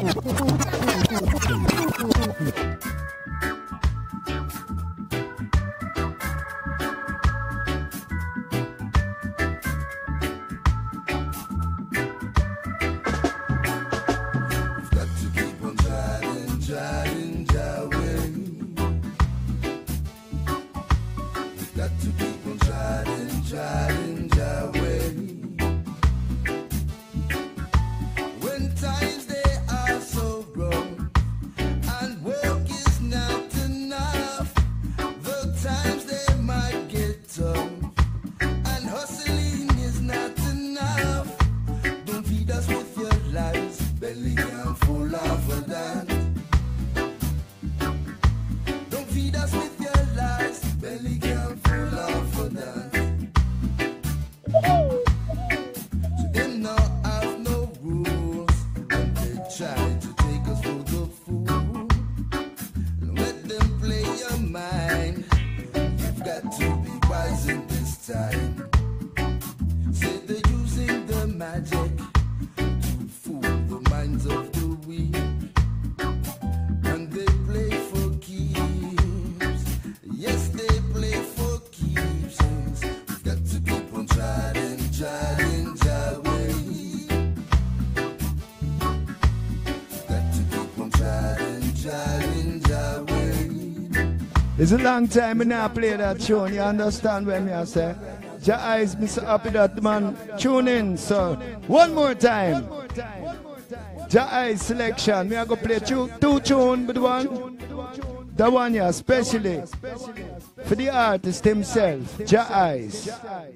It's a long time I not play that tune, you understand what I say? Your eyes, Mr. Happy that man, tune in, so one more time. Your eyes selection, me I go play two tunes, but the one yeah, especially for the artist himself, Your eyes.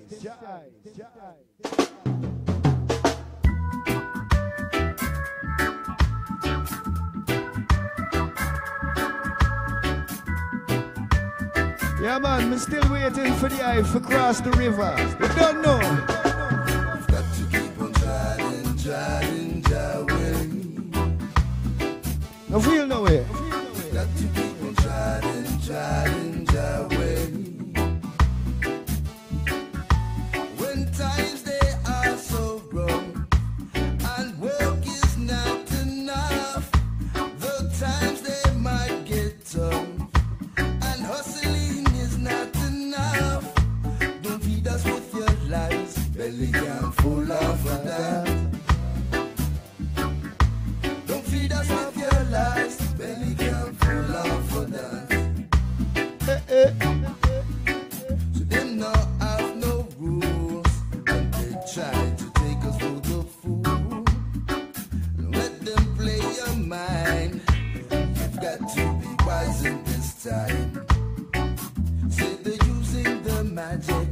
Yeah man, I'm still waiting for the eye to cross the river. You don't know. You've got to keep on trying your way. No feel no way. You've got to keep on trying your way. When times they are so wrong and work is not enough, the times they might get tough. Belly can full of that. Don't feed us with your lies. Belly can full of that. So they not have no rules, and they try to take us for the fool. Let them play your mind. You've got to be wise in this time. Say they're using the magic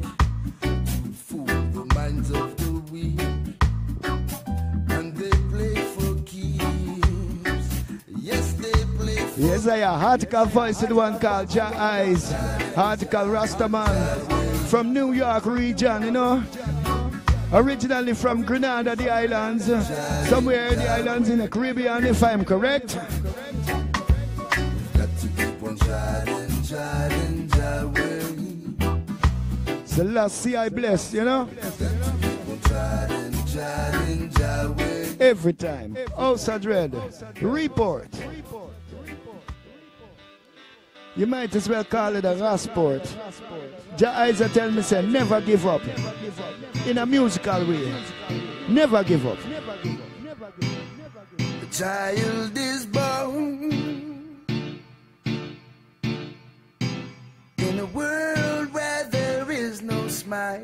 minds of the weak, and they play for keeps. Yes, they play for yes, I am. Hardcore voice to the one called Your Eyes. Hardcore Rastaman from New York region, you know. Originally from Grenada, the islands. Somewhere in the islands in the Caribbean, if I'm correct. Got to keep on trying your way. The last see I bless, you know? Every time. Also Dread. Report. You might as well call it a Rasport. Your eyes are telling me, say, never give up. In a musical way. Never give up. A child is born in a world where there is no smile,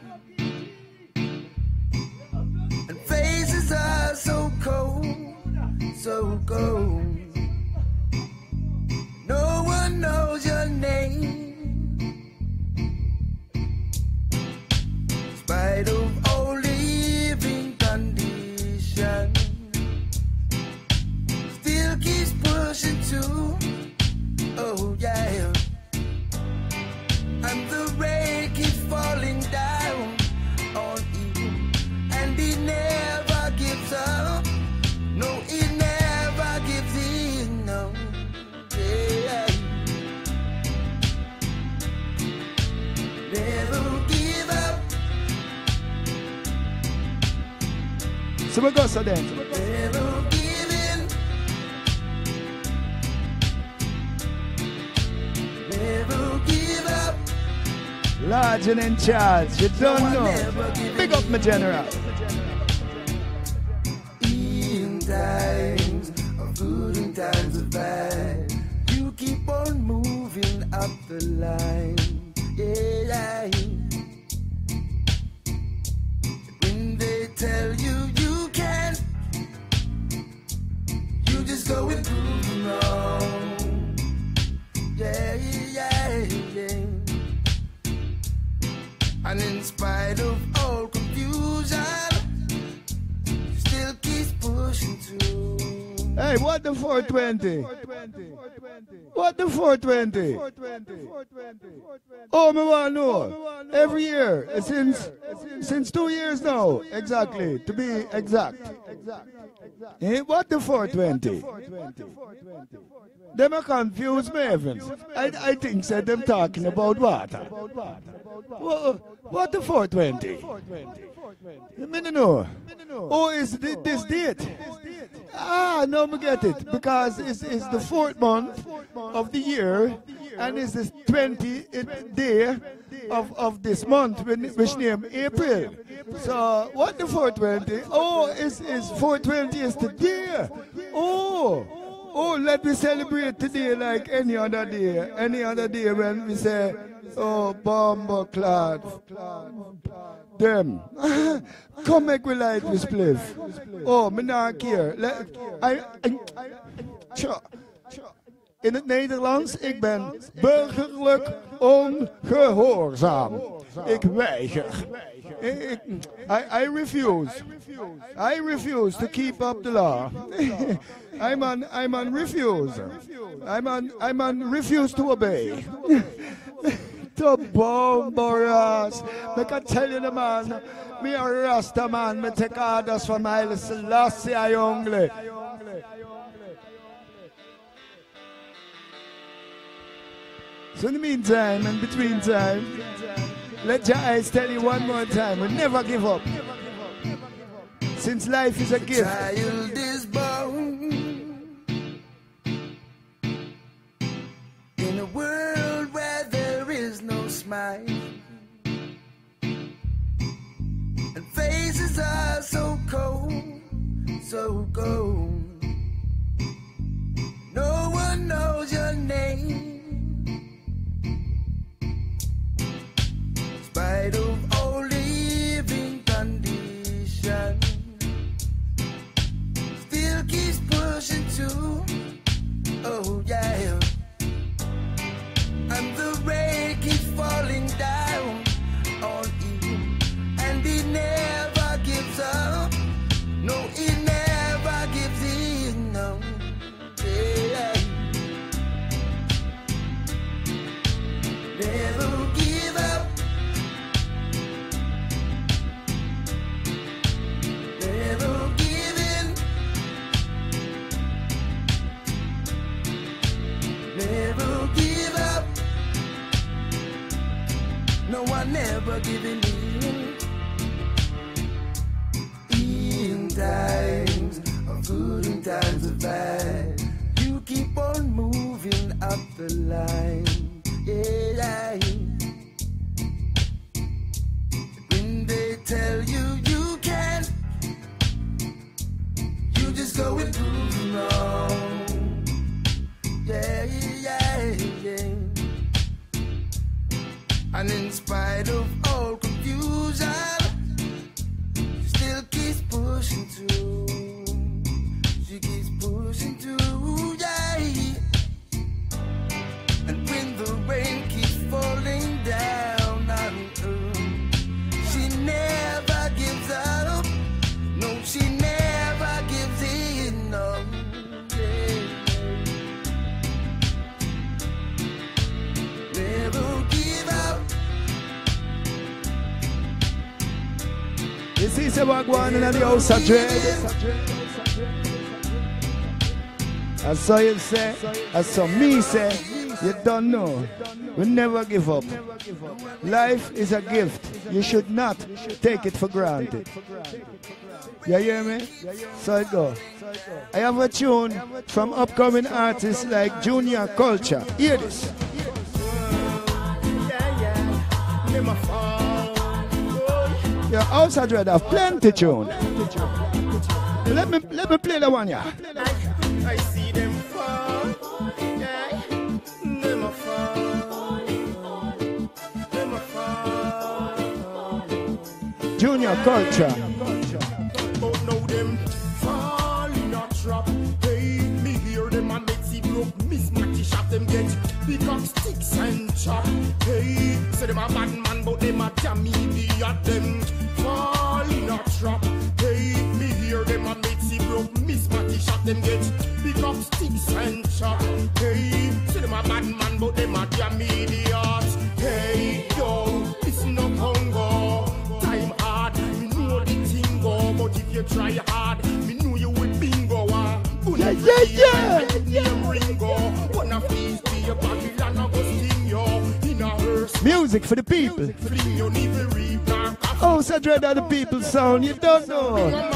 and faces are so cold, so cold. No one knows your name, in spite of all living conditions. Still keeps pushing to, oh yeah. And the rain keeps falling down on him, and he never gives up. No, he never gives in. No, yeah. Never give up. So we go so then. Never give in. Sergeant in charge, you don't know. Big up my general. In times of good and times of bad, you keep on moving up the line. Yeah. When they tell you you can't, you just go and prove them wrong. Yeah. And in spite of all confusion, still keeps pushing through. Hey, what the 420? What the 420? Oh, me want to know. Every year, since 2 years now, exactly, to be exact. Eh, what the 420? Them are confused, Mavens. I think said them talking about water. What the 420? Me no know. Oh, is this date? Ah, no, me get it. Because it's the 4th month of the year, and it's the 20th day of this month, which name April. So, what the 420? Oh, is 420 is today. Oh, let me celebrate today like any other day. Any other day when we say, oh, bomber clad. Them. Come make we light with spliff. Oh, me not care. In het Nederlands, ik ben burgerlijk ongehoorzaam. Ik weiger. I refuse. I refuse to keep up the law. I'm on refuse. I'm on refuse to obey. The bomberas. I can tell you the man, me a Rasta man, me take orders from Haile Selassie only. So in the meantime and between time, let your eyes tell you one more time, we never give up. Since life is a gift. Child is born in a world where there is no smile, and faces are so cold, so cold. No one knows your name. In spite of all living conditions, still keeps pushing through. Oh yeah. And the rain keeps falling down on him, and he never gives up. No, he never gives in. No. Yeah. Never give up. Never give in. Never give up. No one ever giving in. In times of good and times of bad, you keep on moving up the line. Yeah. When they tell you you can't, you just go and prove them wrong. Yeah. And in spite of all confusion, she still keeps pushing through. She keeps pushing through, yeah. And when the rain keeps falling down on her, she never gives up. No, she never gives in. No, yeah. Never give up. You see, say what going on in the house of Dread. I saw you say, I saw me say, you don't know. We never give up. Life is a gift. You should not take it for granted. You hear me? So it go. I have a tune from upcoming artists like Junior Culture. Hear this. them a fall. Your house had read have plenty tune. Let me play the one, yeah. I see them fall. Yeah. Them a fall. Them a fall. Junior culture. But now them fall in a trap. Hey, me hear them and make see broke. Miss Matty shot them get pick up sticks and chop. Hey, say them a bad man, but them a damn idiot. Them fall in a trap. Hey, me hear them and make see broke. Miss Matty shot them get pick up sticks and chop. Hey, say them a bad man, but them a damn idiot. Hey, yo, it's no Congo. Time hard, me know the thing go, but if you try hard, me know you will bingo. Yeah. Ringo, one of these be a Babylon, I go sting you in a hearse. Music for the people. Fling you need to read now. Oh, so dread of the people's sound, you don't know.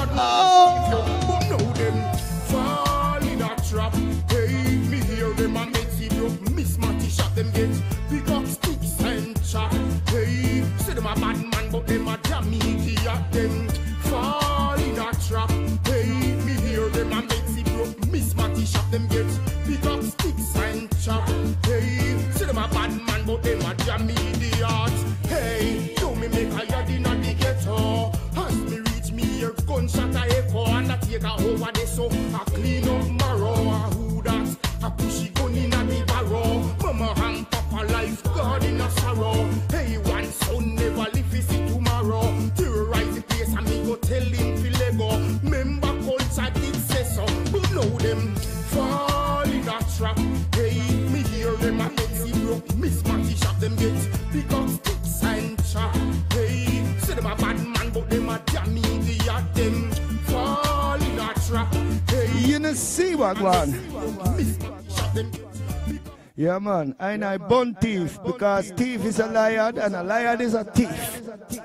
Oh. But know them fall in a trap. Hey, me hear them and make see broke. Miss Matty shot them get pick up sticks and chop. Hey, say them a bad man, but them a damn idiot. Them fall in a trap. Hey, me hear them and make see broke. Miss Matty shot them get pick up sticks and chop. Hey, say them a bad man, but them a damn idiot. Hey, do me make a yard in the ghetto. As me reach me here, gunshot a echo and I take a over there so I clean up marrow. Who that? I push it gun in the barrow. Mama and Papa life, God in a sorrow. Hey, one son never live to see tomorrow. Terrorize the place and me go tell him to Lego. Member culture did say so, but know them fall in a trap. Hey, me hear them and make see broke. Miss Matty shot them get pick up sticks and chop. Hey, say them a bad man, but them a damn idiot. Them fall in a trap. Hey, You know see what one? Miss Matty shot them. Yeah man, I bun thief because thief is a liar and a liar is a thief.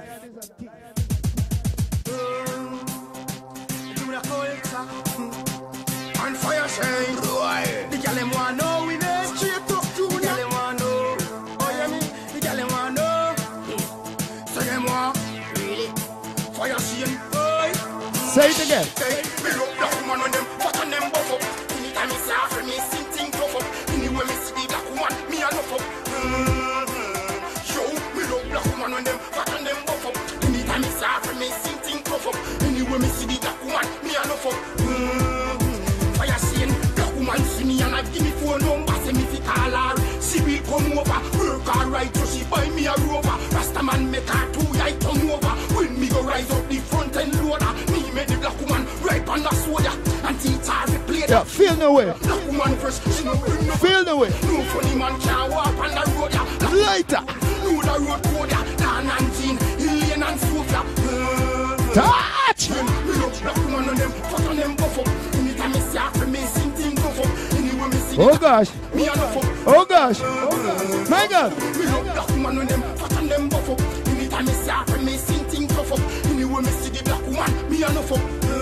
And fire shine, the gyal them want know we dey straight up to the gyal them want know. Oh yeah me, the gyal them want know. So them want really fire shine, boy. Say it again. Hey, me love black woman when them fat and them buff up. Anytime me see her, me sing thing tough up. Anyway me see the black woman, me a love up. Yo, me love black woman when them fat and them buff up. Anytime me see her, me sing thing tough up. Anyway me see the black woman, me a love up. Fire scene, black woman see me and I give me phone number, say me fi call her. She will come over, work her right so she buy me a rover. Rasta man make her too light turn over. When me go rise up the front end loader, me make the black woman right on the soda and teach her the plate. Yeah, feel no way. Black woman first, she no bring no. Feel the way. No funny man can't walk on the road ya. Lighter. Know the road code ya. Dan and Jean, Elaine and Sophia. Touch. Me love black woman on them, fat on them buff up. Anytime me see her, me sing thing buff up. Anyway me see Oh gosh. me a love up. Oh gosh. My God. Me love black woman on them, fat on them buff up. Anytime me see her, me sing thing buff up. Anyway me see the black woman, me a love up.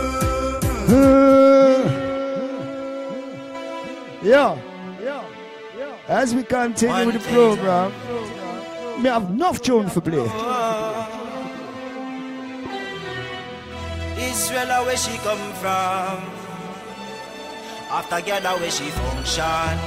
Yeah. As we continue with the program, we have enough tune for play. Israel, where she come from? After gather where she function.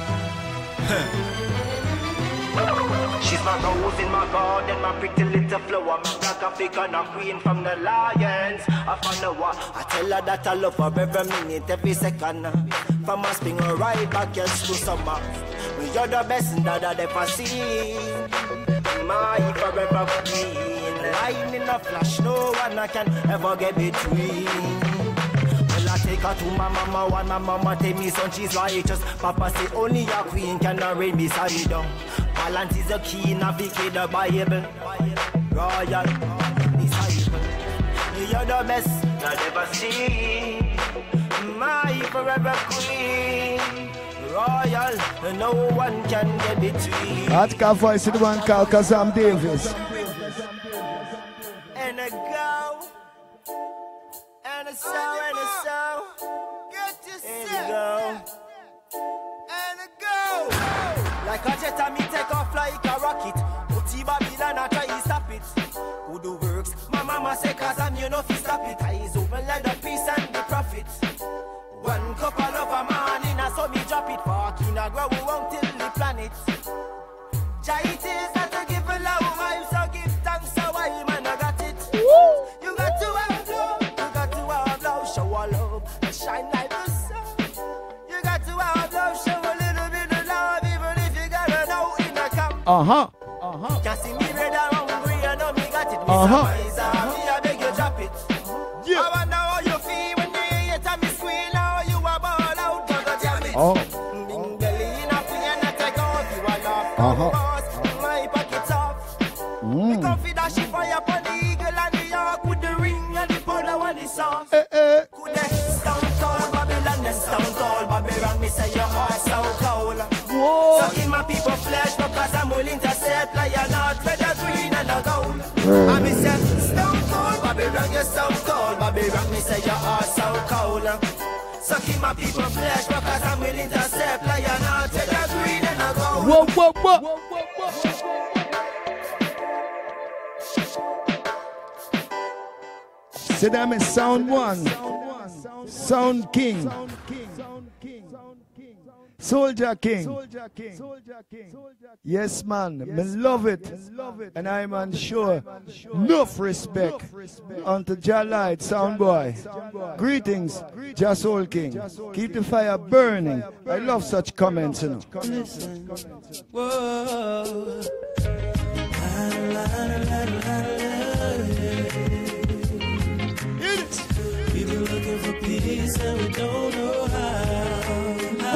She's my rose in my garden, my pretty little flower, my black African, a queen from the lions. I found her, I tell her that I love her every minute, every second. From a spring or right back yes to summer. We are the best that I've ever seen. My forever queen, line in a flash, no one I can ever get between. Well, I take her to my mama, one my mama tell me son she's righteous. Papa say only a queen can arrange me side down. Balance is the key, navigate the Bible. Royal, disciple. You're the best I've ever seen. My forever queen. Royal, no one can get between. That car voice is the one called Kazam Davis. And a go, and a so, and a so. Get yourself, and a go. Like a jet, me take off like a rocket. Put Babylon at you know, if you stop it, eyes open like the peace and the profit. One couple of a man in a so me drop it. Parking a grow won't till the planet. It is that to give a love while so give thanks so why man I got it. You got to have love, you got to have love, show a love and shine like the sun. You got to have love, show a little bit of love, even if you got to know in the camp. Can't see me red or hungry, I know me got it. Me I beg you drop it. I wonder how you feel when you hear it and me squeal. How you a ball out, you go jam it. Bing belly in a plane, I take off, you a laugh. Me comfy dash it fire upon the eagle and the York with the ring and the powder and the song. Could they stand tall Babylon, they stand tall Babylon, me say your heart so cold. So give my people flesh because I'm willing to set lion out red and green and a gold. And me say stone cold Babylon, you're so cold Babylon, me say your heart so cold. So keep my people flesh because I'm willing to set lion out red and green and a gold. Whoa. So that is sound one, sound king, soldier king. Yes, man, me love it, and I'm unsure. Enough respect unto Jah Light, sound boy. Greetings, Jah Soul King. Keep the fire burning. I love such comments, you know. Listen, whoa. We've been looking for peace and we don't know how.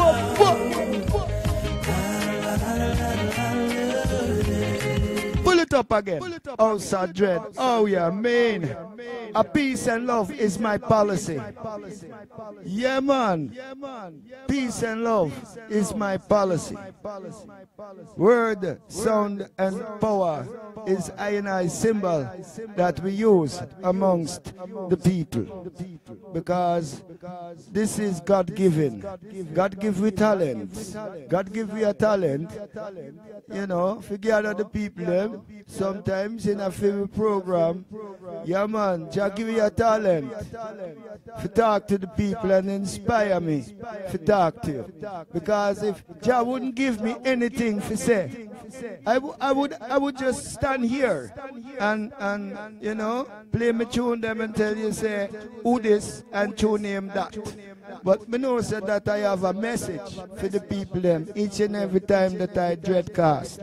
Pull it up again. Oh, Sir Dread. Oh, yeah, man. A peace and love is my policy. Yeah, man. Peace and love is my policy. Word, sound, and power is I symbol that we use amongst the people. Because this is God-given. God give we talent. God give we a talent. You know, if you gather the people, them, sometimes in a film program, yeah man, Jah give you a talent. To talk to the people and inspire me to talk to you. Because if Jah wouldn't give me anything to say, I would just stand here and you know, play me tune them and tell you say who this and tune name that. But me know said that I have a message for the people them each and every time that I dreadcast.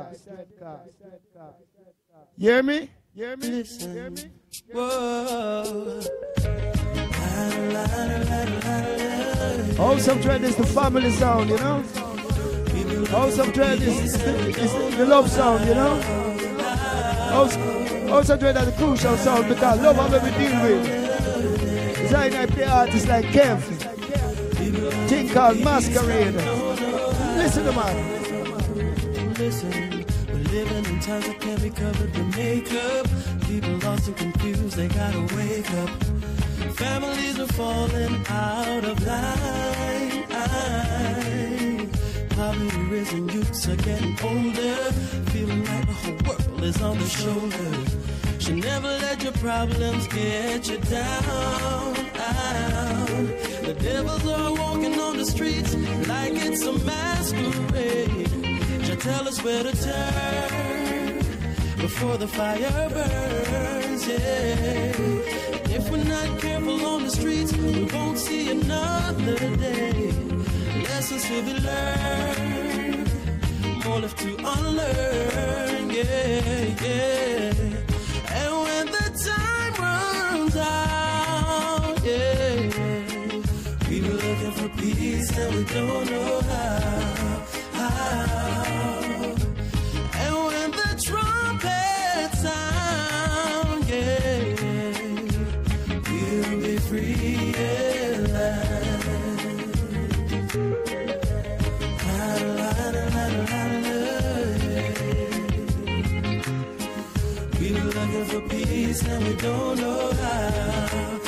Hear me? Hear me? Listen. Hear me? Whoa. House of Dread is the family sound, you know? House of Dread is the love sound, you know? House of Dread is the crucial sound because love have we deal with. Design I play artists like Kev, thing called Masquerade. Listen to man. Listen, we're living in times that can't be covered with makeup. People lost and confused, they gotta wake up. Families are falling out of line. Poverty risen, youths are getting older, feeling like the whole world is on their shoulders. Should never let your problems get you down. The devils are walking on the streets like it's a masquerade. Should tell us where to turn before the fire burns, yeah. If we're not careful on the streets, we won't see another day. Lessons to be learned, more left to unlearn, yeah. And when the time runs out, yeah, we were looking for peace and we don't know how. And when the trumpet sound, yeah, we'll be free at last. We were looking for peace and we don't know how.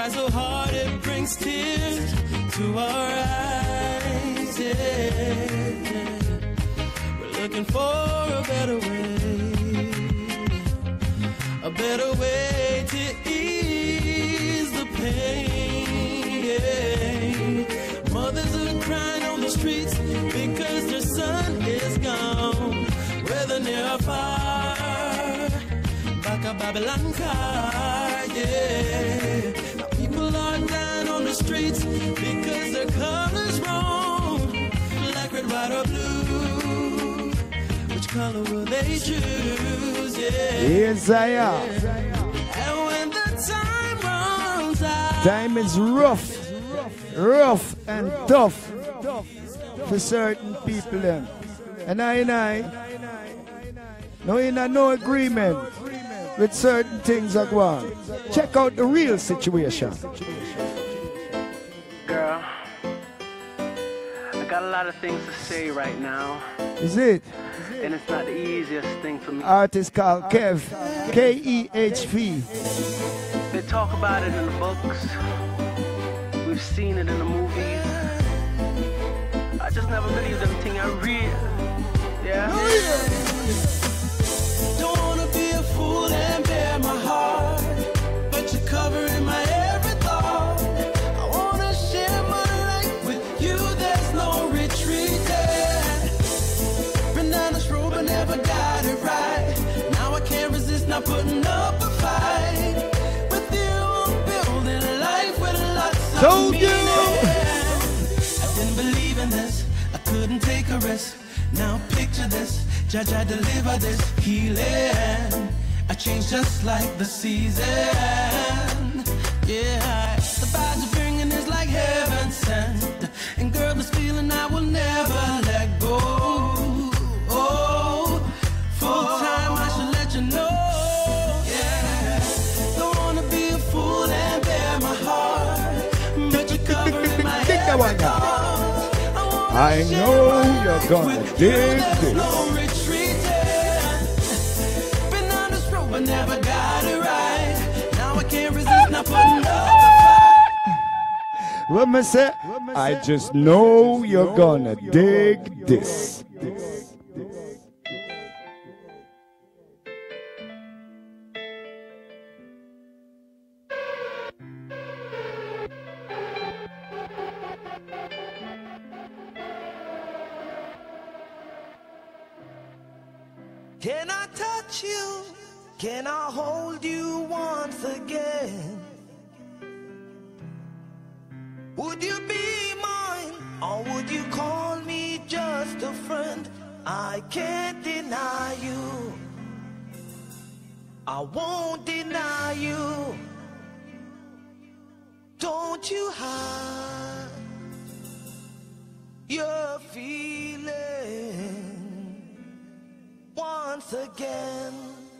try so hard it brings tears to our eyes. Yeah. We're looking for a better way to ease the pain. Yeah. Mothers are crying on the streets because their son is gone, whether near or far. Back a Babylon car, yeah. Now people are dying on the streets because their color's wrong, like red, white, or blue. Which color will they choose? Yeah. Yes, I am. And when the time runs out, time is rough and tough for certain people then. And I no in no agreement with certain things that go on. Check out the real situation. Girl, I got a lot of things to say right now. Is it? And it's not the easiest thing for me. Artist called Kev, K-E-H-V. They talk about it in the books. We've seen it in the movies. I just never believed everything I read. Yeah? oh yeah. Don't wanna be a fool and bare my heart, but you're covering my every thought. I wanna share my life with you, there's no retreating. Been down this road but never got it right. Now I can't resist not putting up a fight. With you I'm building a life with lots of meaning. I didn't believe in this, I couldn't take a risk. Now picture this, Judge, I deliver this healing. I change just like the season. Yeah, the vibes you're bringing is like heaven sent. And girl, this feeling I will never let go. Oh, full time I should let you know. Yeah, don't wanna be a fool and bare my heart, but you're covering my every thought. I know you're gonna dig this. Been on this road but never got it right. Now I can't resist not putting up. What me say? I just know you're gonna dig this. Can I touch you? Can I hold you once again? Would you be mine, or would you call me just a friend? I can't deny you, I won't deny you. Don't you hide your feeling once again.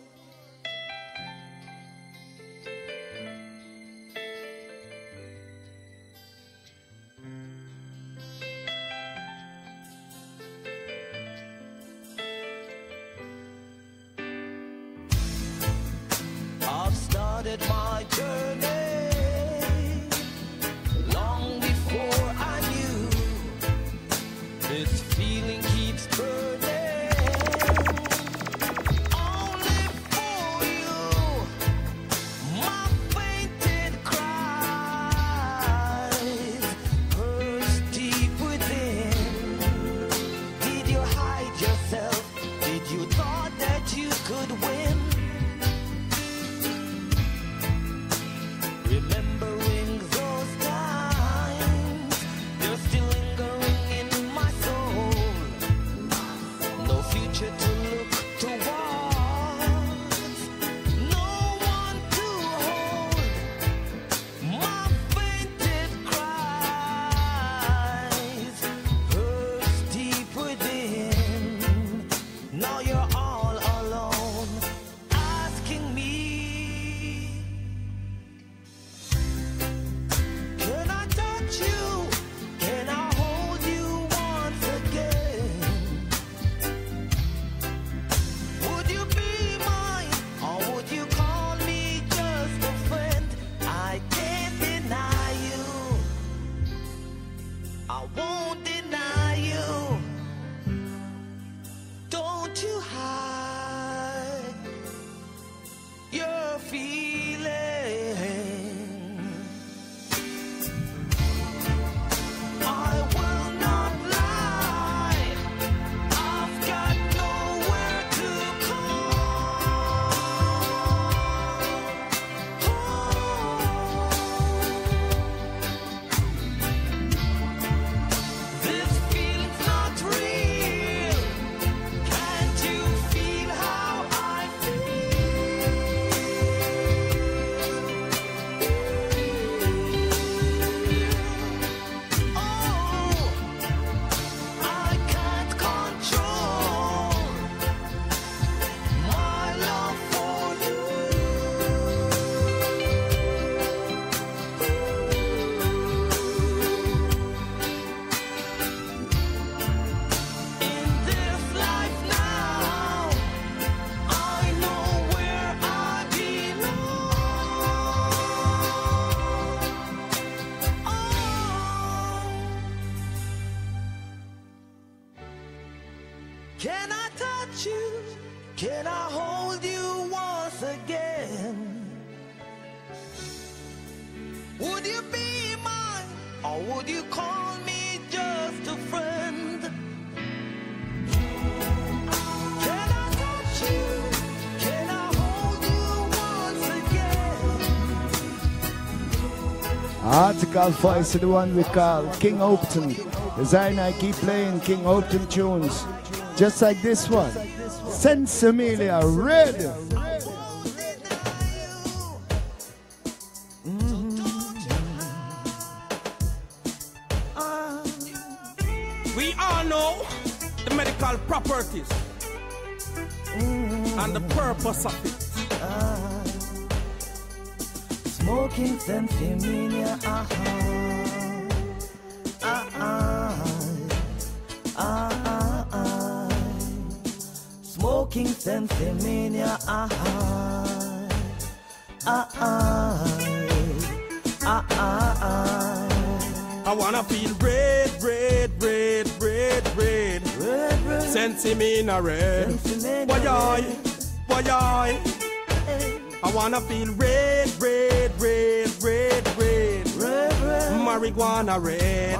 I've started my journey long before I knew this feeling keeps burning. Only Can I hold you once again? Would you be mine, or would you call me just a friend? Can I touch you? Can I hold you once again? Article voice is the one we call King Opton. Design I keep playing King Opton tunes, just like this one. Sensimilia Red. We all know the medical properties and the purpose of it. Smoking Sensimilia, smoking Sensimilia, I wanna feel red, red, red, red, red. Sensimina red. Why? I wanna feel red, red, red, red, red. Marijuana red.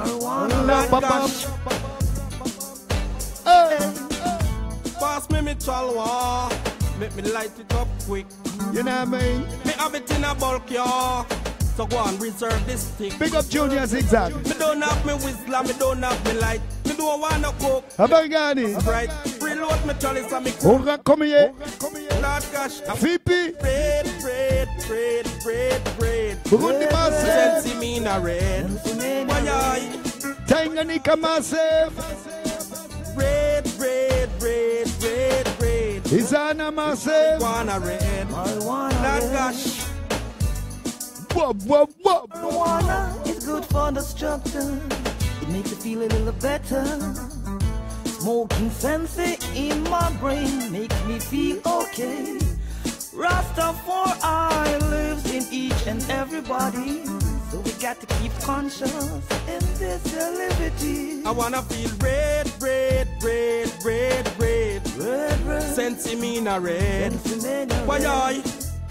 Pass me chalwa, make me light it up quick. You know what I mean? Me have it in a bulk, yeah. So go and reserve this stick. Big up Junior Zigzag. Me don't have me whistler, me don't have me light. Me don't want no coke. How about Gani? Right, reload me chalice and me Ora, come here. Lord gosh, VP. red, red, red, red, red. Burundi Massive. Sensimina red. Why? Tanganyika Massive. Red, red, red, red, red. Izana Massive. Marijuana red. Lord gosh. Marijuana is good for the structure. It makes you feel a little better. Smoking Sensi in my brain makes me feel okay. Rastafari lives in each and everybody, so we got to keep conscious in this liberty. I wanna feel red, red, red, red, red. Sensimina red. Why?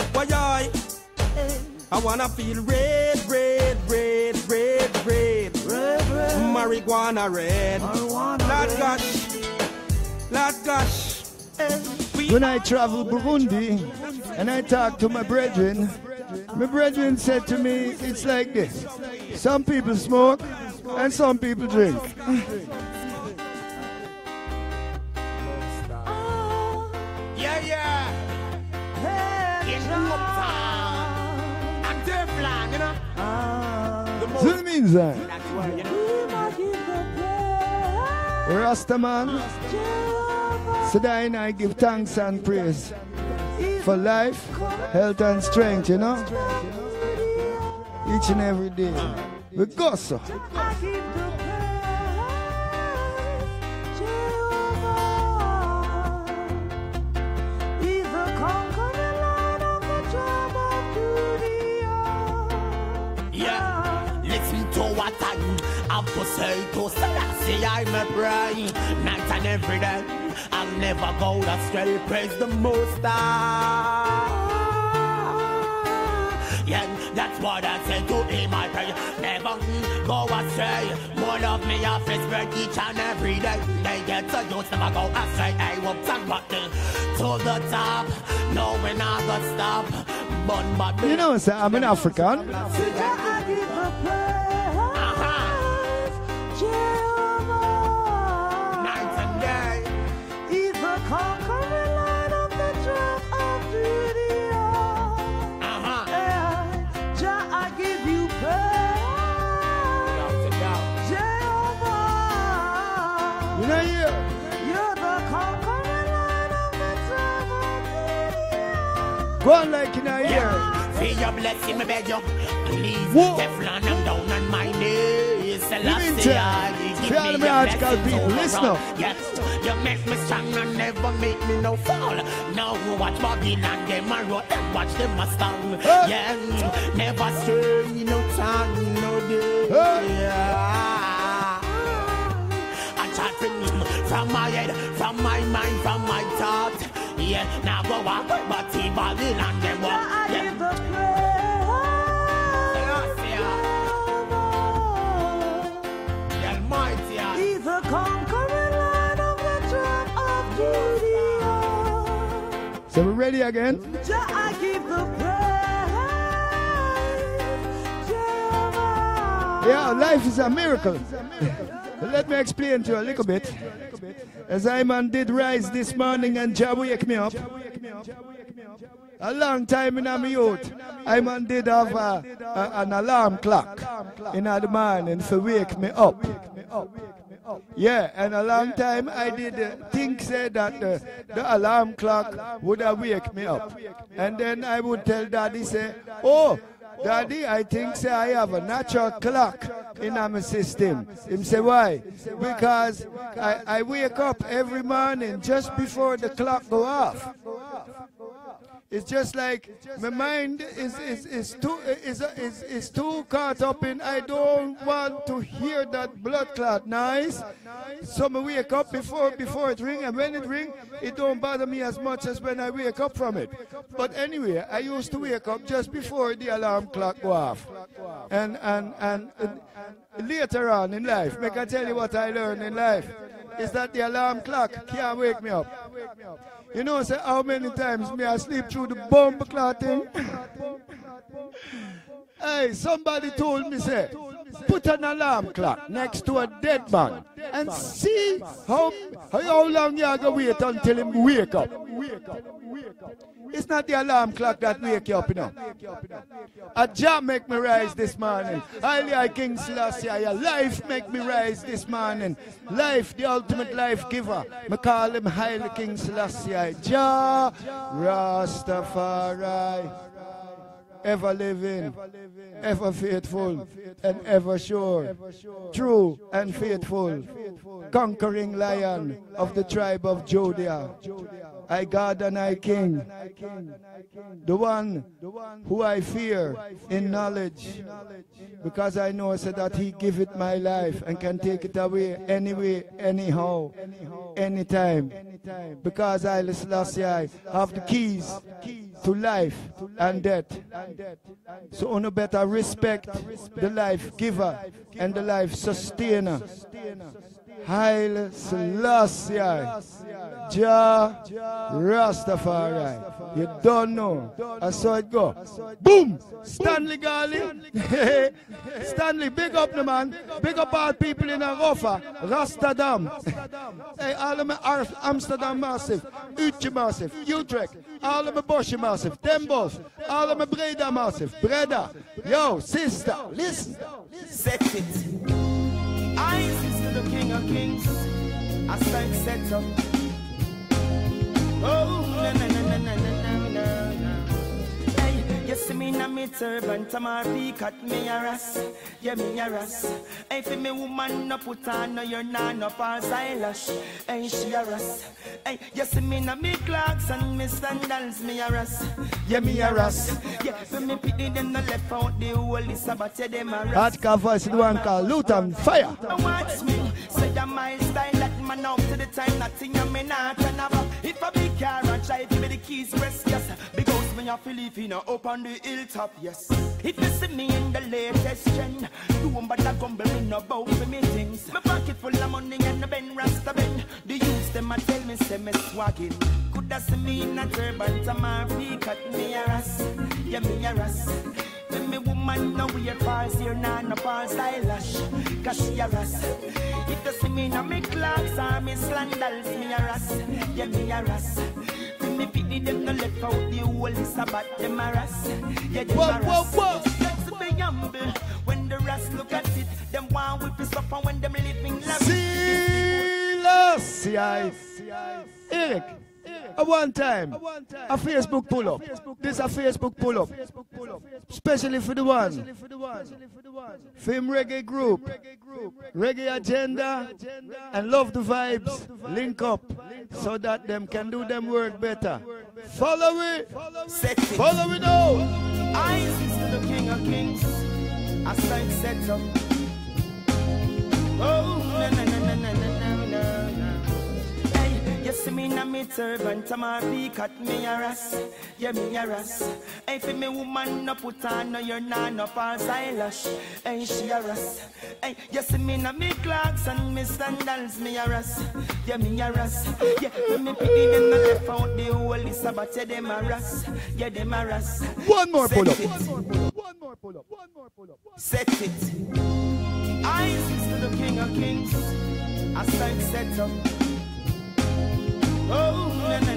I wanna feel red, red, red, red, red. Marijuana red. Lord gosh. When I travel Burundi and I talk to my brethren said to me, it's like this. Some people smoke and some people drink. Yeah. Active plan, you know. So it means that Rastaman, so that I give thanks and praise for life, health and strength, you know. Each and every day. We go so. What I have to say to Selassie, I'm a brain. Night and every day, I'll never go astray. Praise the Most High. Yeah, that's what I say to him, I pray. Never go astray. More of me off is spread each and every day. They get so used never go astray. I walk and rock to the top. No, we're not gonna stop. You know, sir, I'm an African. Go on like in a year. Feel your blessing, me beg you. Please, Teflon, I'm down on my knees. Selassie, give me your blessing. Listen up. Yes, you make me strong and never make me no fall. Now watch Babylon, them a road, and watch them a stand. Yeah, never stray, no time, no day. Yeah. I chat from my head, from my mind, from my thought. Yeah. yeah. Now go walk, but he balling and them walk. I give the praise. The Almighty. He's the conquering Lion of the tribe of Judah. So we're ready again? I give the praise. Yeah, life is a miracle. Let me explain to you a little bit. As I man did rise this morning and Jah wake me up. A long time in my youth, I man did have an alarm clock in the morning to wake me up. Yeah, and a long time I did think say that the alarm clock would have wake me up. And then I would tell Daddy say, oh, Daddy, I think say I have a natural clock in my system. Him say, why? Because I wake up every morning just before the clock go off. It's just like my mind is too caught up in I don't want to hear that blood clot noise. So I wake up before it ring, and when it ring, it don't bother me as much as when I wake up from it. But anyway, I used to wake up just before the alarm clock go off. And later on in life, make I tell you what I learned in life, is that the alarm clock can't wake me up. You know, say how many times me I sleep through the bomb clock thing? Hey, somebody told me, say, put an alarm clock next to a dead man and see how long you are going to wait until him wake up. It's not the alarm clock that wake you up, you know. A Jah make me rise this morning. Highly King Selassie, your life make me rise this morning. Life, the ultimate life giver. Me call him Highly King Selassie. Jah Rastafari. Ever living, ever faithful, and ever sure, true and faithful, conquering Lion of the tribe of Judah. I God and I King, the one who I fear in knowledge, because I know so that he give it my life and can take it away anyway, anyhow, anytime, because I, Selassie, have the keys to life and death. So on better respect the life giver and the life sustainer. Haile Selassie, Jah Rastafari. You don't know. I saw it go. Boom! Stanley Garley. Stanley, big up the man. Big up all people in Arofa, Rastadam. Hey, all of my Amsterdam massive, Utrecht massive, Utrecht, all of my Bosch massive, Dembos, all of my Breda massive, Breda. Yo, sister, listen. Set it. I to the King of Kings. I start set up. Oh, na na na na na na na na. Hey, you see me na me turban, tamar peak at me harass. Yeah, me harass. Hey, for me woman no put on no your nan up as eyelash. Hey, she harass. Hey, you see me na me clocks and me sandals, me harass. Yeah, me harass. Yeah, for me pity them no left out the whole Sabbath, yeah, them harass. Hardcore voice, the one called Luton Fire. Watch me, say that my style, that man up to the time, nothing I may not turn about. If a big car and try to me the keys press, yes. Because me have to live in up on the hilltop, yes. If you see me in the latest trend, you won't bother gumble me no bout for me things. My pocket full of money and the Ben Rasta Ben. The youths them a tell me say me swagging. Coulda see me in a turban, tamar peak at me harass. Yeah, me harass. When me woman no weird false here, nah no false eyelash. Cause she harass. If you see me na me clocks or me sandals, me harass. Yeah, me harass. When me pity them no left out the whole Sabbath, them harass. Yeah, them harass. Let's be humble. When the rest look at it, them want we piss up and when them living life. Selassie. Eric. A one time, a Facebook pull up. This a Facebook pull up. Especially for the one. Film reggae group. Reggae agenda and love the vibes. Link up so that them can do them work better. Follow it. Follow it now. I to the King of Kings. I start set up. Oh, na na na na na na na na. Hey, you see me me na me turban, Tamar cut me a ras. Yeah, me a ras. Hey, for me woman no put on no your nan no false eyelash. Hey, she a ras. Hey, you see me na me clocks and me sandals, me a ras. Yeah, me a ras. Yeah, when me pity them no left out the whole list, but yeah, them a ras. Yeah, them a ras. One more pull up. One more pull up. Set it. Eyes to the King of Kings. I start set up. Oh,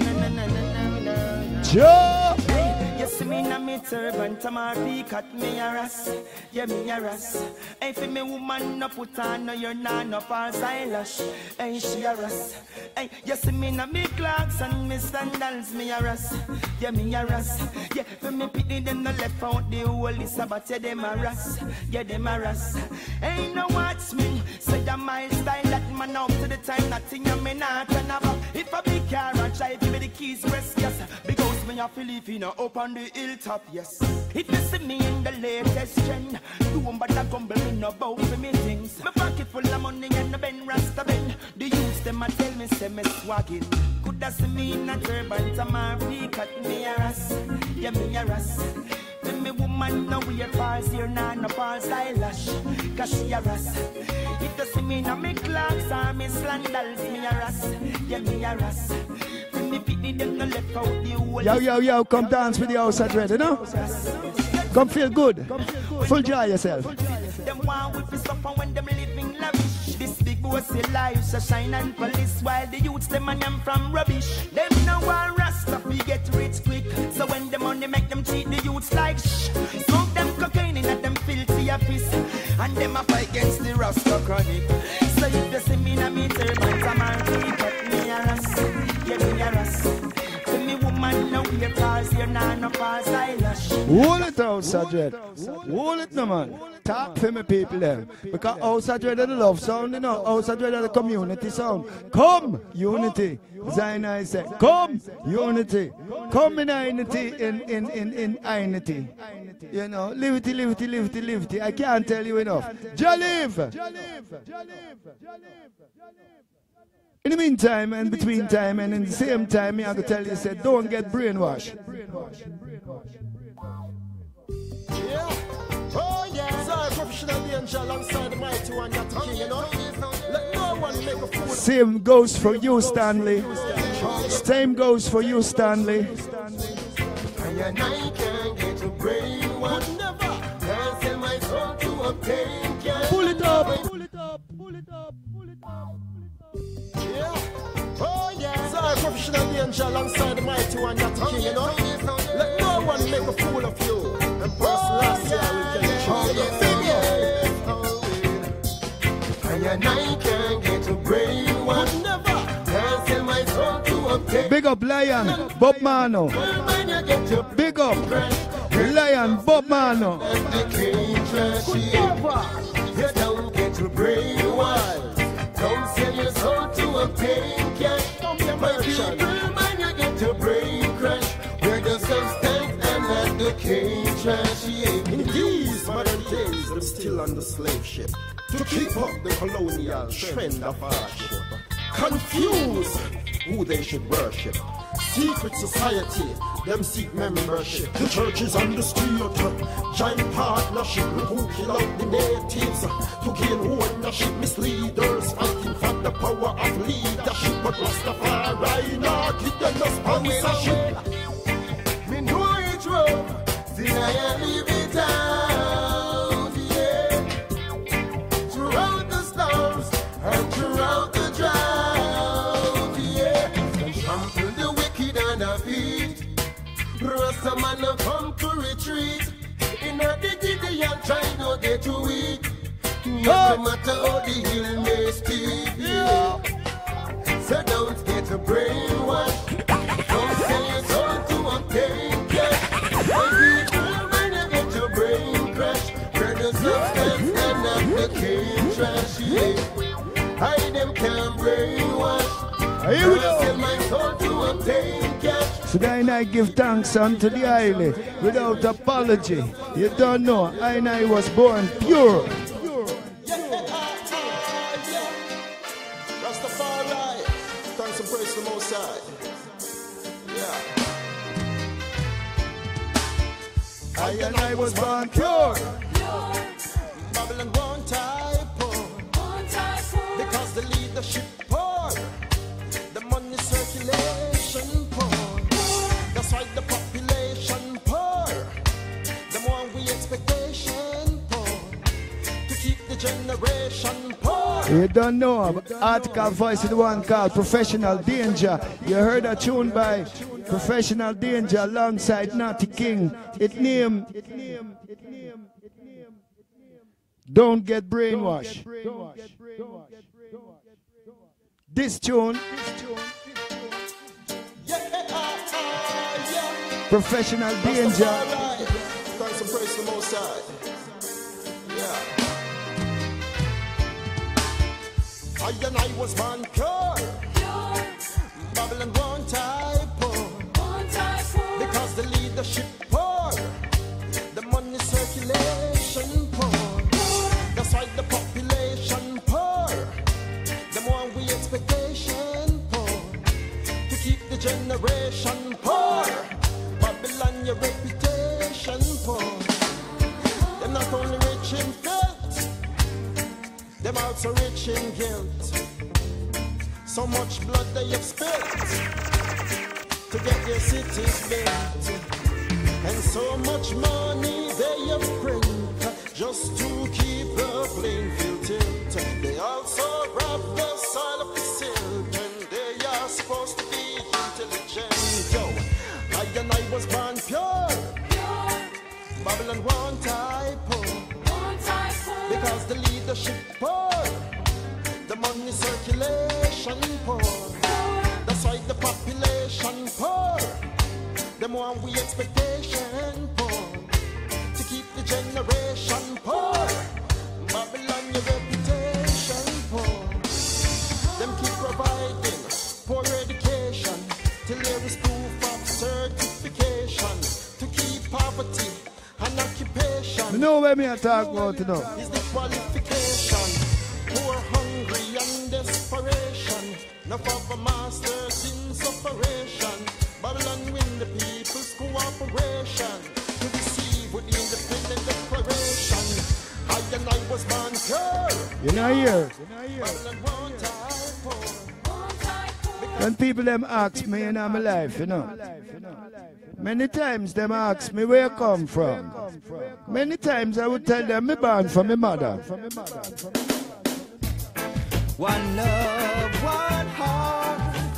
no. Joe! Hey, you see me na me turban, Tamar cut me a ras. Yeah, me a ras. Hey, for me woman no put on no your nan no false eyelash. Hey, she a ras. Hey, you see me na me clocks and me sandals, me a ras. Yeah, me a ras. Yeah, for me pity them no left out the whole list, but yeah, them a ras. Yeah, them a ras. Hey, no watch me. Say that my style that man up to the time, nothing I me not turn about. If a big car and try give me the keys, rest, yes. Because me a Filipino up on the hilltop, yes. If you see me in the latest trend, do but I gumble me no bow for me things. My pocket full of money and the Ben Rasta Ben. The youths them a tell me say me swagging. Coulda see me in a turban, Tamar cut me a ras. Yeah, me a ras. When me woman no wear false here, nah no false eyelash. Cause she a ras. If you see me in a me clocks or me sandals, me a ras. Yeah, me a ras. When me pity them no left out the whole. Yo, come dance with the house at Dread, you know? Come feel good. Full joy yourself. Them want with us up when them living lavish. This big bossy life so shine and police while the youths them and them from rubbish. Them no want rasta we get rich quick. So when the money make them treat the youths like shh. Smoke them cocaine in at them filthy office. And them a fight against the rasta chronic. So if you see me na me turban, Tamar cut me a ras. Yeah, me a ras. To me woman no wear false here, nah no false eyelash. Hold it out, Sadred. Hold it, no man. Talk for me people there. Because House of Dread is the love sound, you know. House of Dread is the community sound. Come, unity. Zaina said, come, unity. Come in unity, in unity. You know, liberty. I can't tell you enough. Jaliv! In the meantime, and between time, and in the same time, I can tell you, said, don't get brainwashed. Yeah. Oh yeah. Sorry, professional danger alongside the mighty one, that king, you know. Let no one make a fool. Same goes for you, Stanley. Same goes for you, Stanley. And I can't get a brain one. Never. Can't sell my soul to a pain. Pull it up. Yeah. Oh yeah. Sorry, professional danger alongside the mighty one, that king, you know. Let no one make a fool of you. And last year we can and I can't get a brain one. Never. Can't sell my soul to a pain. Big up Lion, Bob Mano. Big up Lion, Bob Mano. You don't get a brain one. Don't sell your soul to a pain cat. My people, man, you get a brain crash. We're the substance and not the cane trash. In these modern days, they're still on the slave ship to keep up the colonial trend of hardship. Confuse who they should worship. Secret society, them seek membership. The church is on the street, giant partnership who kill out the natives to gain ownership. Misleaders fighting for the power of leadership, but Rastafari not give them no sponsorship. Me know it's wrong, still I leave it out, yeah. Throughout the storms and throughout the drought, yeah. Trample the wicked and the feet. Rasta man no come to retreat. In a dignity and try not get too weak. No matter how the hill may steep, yeah. So don't get a brainwash. Don't sell your soul to a pain cash. My people, when you get your brain crash, burn the substance and not the cane trash, yeah. I them can't brainwash. Here we go. Sell my soul to a pain cash. Today I give thanks unto the highly without apology. You don't know, I was born pure. Rastafari, thanks and praise the Most High. and I was born pure. Babylon one type poor. Because the leadership poor. The money circulation poor. That's why the population poor. The more we expectation poor. To keep the generation poor. You don't know, article voice is the one called Professional Danger. You heard a tune by Professional Danger alongside Naughty King. It name Don't Get Brainwashed. This tune, Professional Danger. Thanks and praise the Most High. Yeah. I and I was born pure. Babylon one type poor. Because the leadership poor. The money circulation poor. That's why the population poor. The more we expectation poor. To keep the generation poor. Babylon your reputation poor. They're not only rich in filth. Them also rich in guilt. So much blood they have spilt to get their cities built, and so much money they have print just to keep the playing field tilt. They also rob the soil of the silt, and they are supposed to be intelligent. Yo, I and I was born pure. Babylon one type poor. Because the leadership poor. The money circulation poor. That's why the population poor. The more we expectation poor. To keep the generation poor. Babylon your reputation poor. Them keep providing poor education till there is proof of certification. To keep poverty and occupation. You know where me I talk about it now. Is the qualification. Poor, hungry and desperation. Enough of a masters in separation. Babylon win the people's cooperation. To receive with the independent declaration. I and I was born pure. You're not here. Babylon one type poor. When people them ask me in my life, you know. Many times them ask me where I come from. Many times I would tell them me born from my mother. One love, one heart.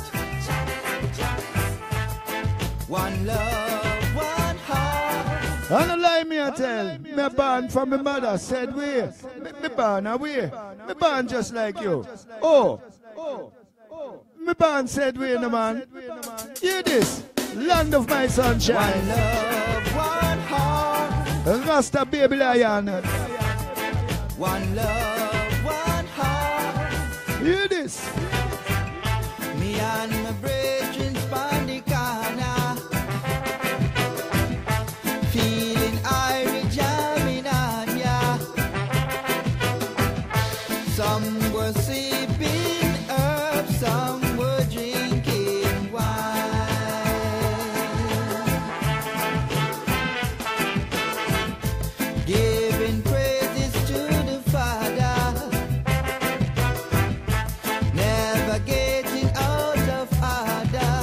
One love, one heart. I don't lie me I tell. Me born from my mother. Said where? Me born away. Me born just like you. Oh. Me born said where no man. Hear this. Land of my sunshine. One love, one heart. Rasta baby lion. One love, one heart. Hear this. Me and my brethren span the corner. Feeling Irish jamming on ya. Some were sipping herbs, some were drinking wine. Giving praises to the Father. Never getting out of order.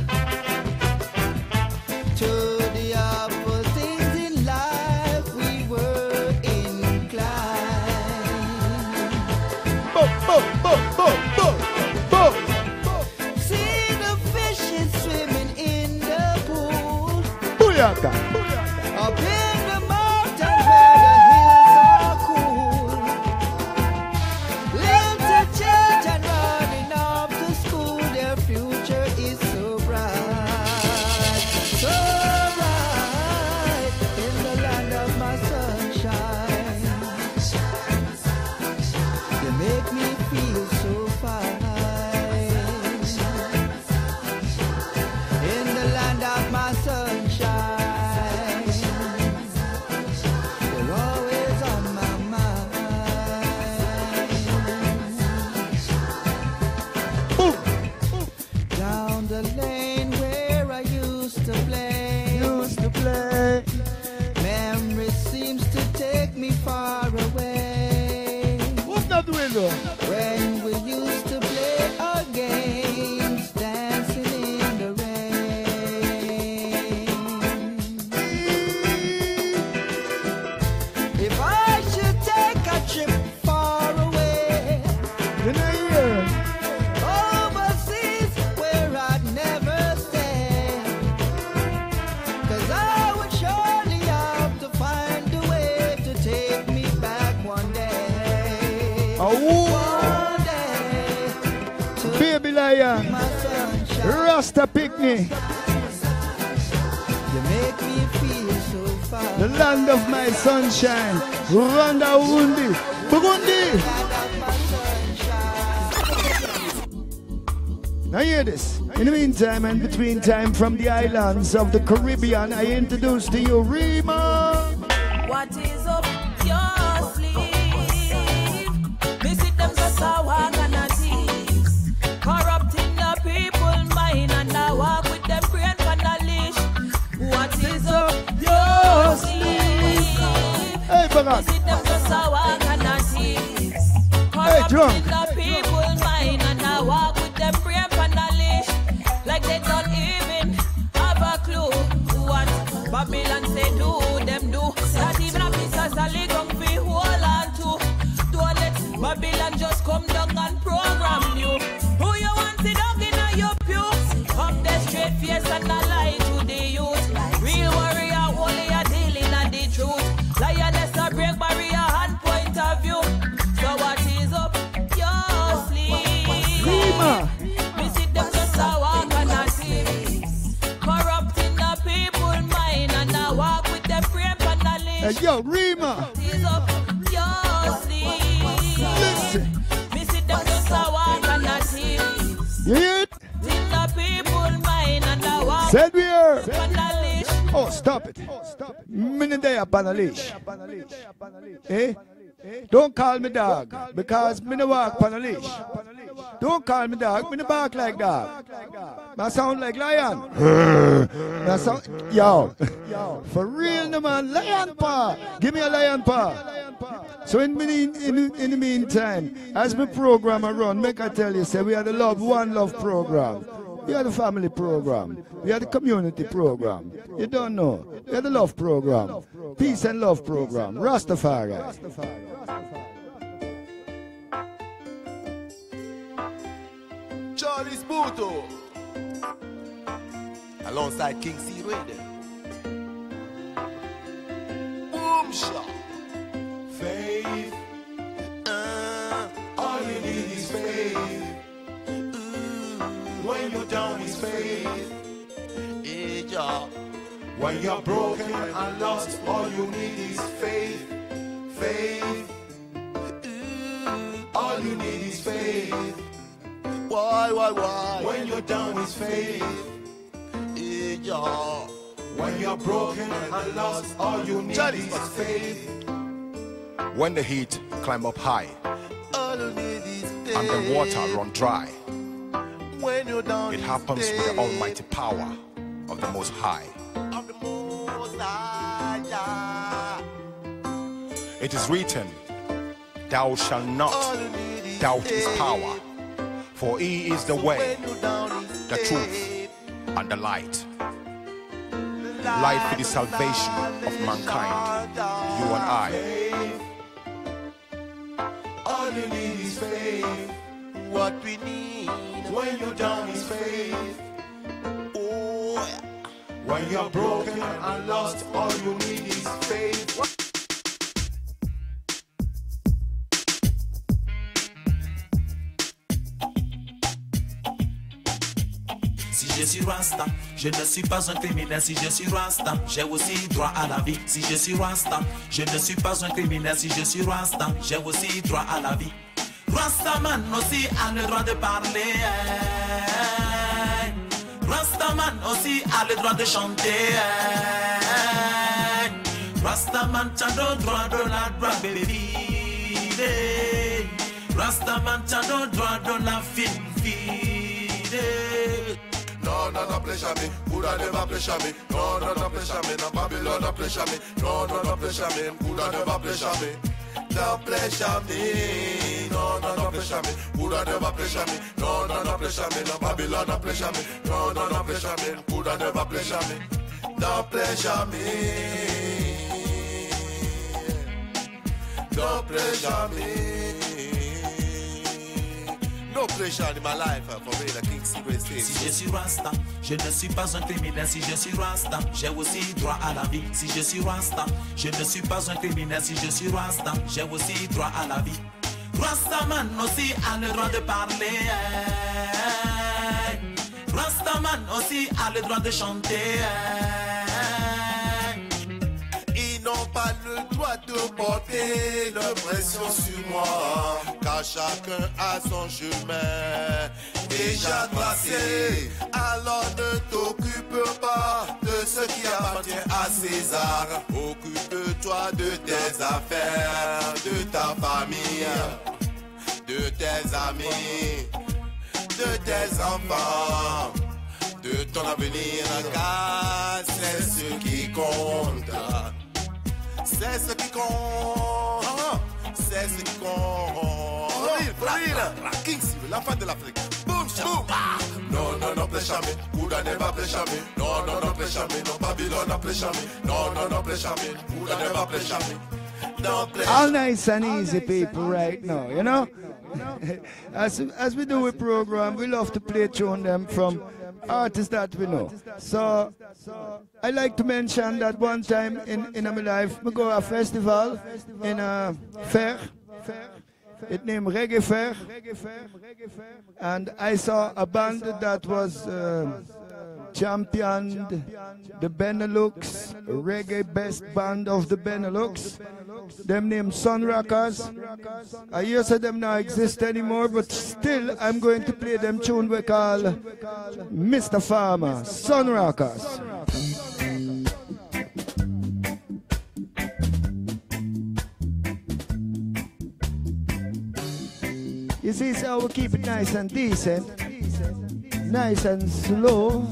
To the upper things in life we were inclined. See the fishes swimming in the pool. Booyaka. Up in the mountains where the hills are cool. Little children running off to school, their future is so bright. So bright in the land of my sunshine. They make me feel so fine. In the land of my sunshine. far away. What's not doing though? When we used to play our games, dancing in the rain. If I should take a trip far away, Then I hear. overseas where I'd never stay, 'cause I would surely have to find a way to take me back one day. Oh, One day to baby lion. my sunshine. Rasta picnic. You make me feel so fine. The land of my sunshine. Rwanda, Burundi. Burundi. Land of my sunshine. Now hear this. In the meantime and between time from the islands of the Caribbean, I introduce to you Rima. What is up your sleeve? Visit them just a walk and a tease. Corrupting the people's mind and I walk with them brain on a leash. What is up your sleeve? Hey, Barak. Visit them just a walk and a tease. Hey, drunk. Corrupting the people's mind and I walk with them brain on a leash. Like they don't even have a clue what Babylon say do, them do. Not even a piece of solid gun fi hold on to. Don't let Babylon just come down and program you. Who you want to dog in your pew? Up the straight face and a lie to the youth. Real warrior only a dealing at the truth. Lioness a break barrier and point of view. So what is up your sleeve? Rima. Visit them just a walk and a tease. Corrupting the people's mind and I walk with them frame and a Hey, leash. yo, Rima. Is up your sleeve. Listen. Visit them just a walk and a tease. You hear it? In the people's mind and I walk Said we are. and a leash. Oh, stop it. Minute day up on a leash. Eh? Don't call me dog, because me no walk on a leash. Don't call me dog, me no bark like dog. I sound like lion. I sound, yo, for real no man, lion paw. Give me a lion paw. So in the meantime, as my program I run, make I tell you, say we are the One Love program. We are the family program. We are the community program. You don't know. We are the love program. Peace and love program. Rastafari. Charlie's Buto. Alongside King C. Raiden. Boom shot. Faith. All you need is faith. When you're down is faith. Yeah. When you're broken and lost, all you need is faith. Faith. All you need is faith. Why? When you're down is faith. Yeah. When you're broken and lost, all you need is faith. When the heat climb up high All you need is faith. and the water run dry, When you're down it is happens with faith. the almighty power of the Most High. Of the Most High, yeah. It is written, thou shalt not All you need is doubt his faith. power, for he is the way, When you're down is the faith. truth, and the light. Light for the salvation of mankind, you and I. All you need is faith. What we need when you're down is faith. Oh, yeah. When you're broken and lost, all you need is faith. Si je suis Rasta, je ne suis pas un criminel. Si je suis Rasta, j'ai aussi droit à la vie. Si je suis Rasta, je ne suis pas un criminel. Si je suis Rasta, j'ai aussi droit à la vie. Rastaman aussi a le droit de parler. Rastaman aussi a le droit de chanter. Rastaman t'as le droit de la drogue, baby. Rastaman t'as le droit de la fine. No, no pressure me. Buddha never pressure me. No, no pressure me. No Babylon no pressure me. No, no pressure me. Buddha never pressure me. No pressure me. No, no pressure me. Buddha never pressure me. No, no pressure me. No Babylon no pressure me. No, no pressure me. Buddha never pressure me. No pressure me. No pressure me. No pressure in my life for me, the King Secret State. Si je suis Rasta, je ne suis pas un criminel. Si je suis Rasta, j'ai aussi droit à la vie. Si je suis Rasta, je ne suis pas un criminel. Si je suis Rasta, j'ai aussi droit à la vie. Rastaman aussi a le droit de parler. Rastaman aussi a le droit de chanter. Ils n'ont pas le droit de porter leur pression sur moi, car chacun a son chemin déjà tracé. Alors ne t'occupe pas de ce qui appartient à César. Occupe-toi de tes affaires, de ta famille, de tes amis, de tes enfants, de ton avenir, car c'est ce qui compte. C'est ce qui compte. C'est ce qui compte. For real. King Civil, la fin de l'Afrique. Boom, boom. No, no pressure me. Buddha never pressure me. No, no pressure me. No Babylon no pressure me. No, no pressure me. Buddha never pressure me. No pressure. All nice and easy, people, right now, you know? As we do with program, we love to play tune them from artists that we know. So I like to mention that one time in my life, we go to a festival in a fair. It named Reggae Fair. And I saw a band that was championed the Benelux, reggae best band of the Benelux. Them named Sun Rockers. I hear say them not exist anymore, but still I'm going to play them tune we call Mr. Farmer, Sun Rockers. You see, so we keep it nice and decent, nice and slow.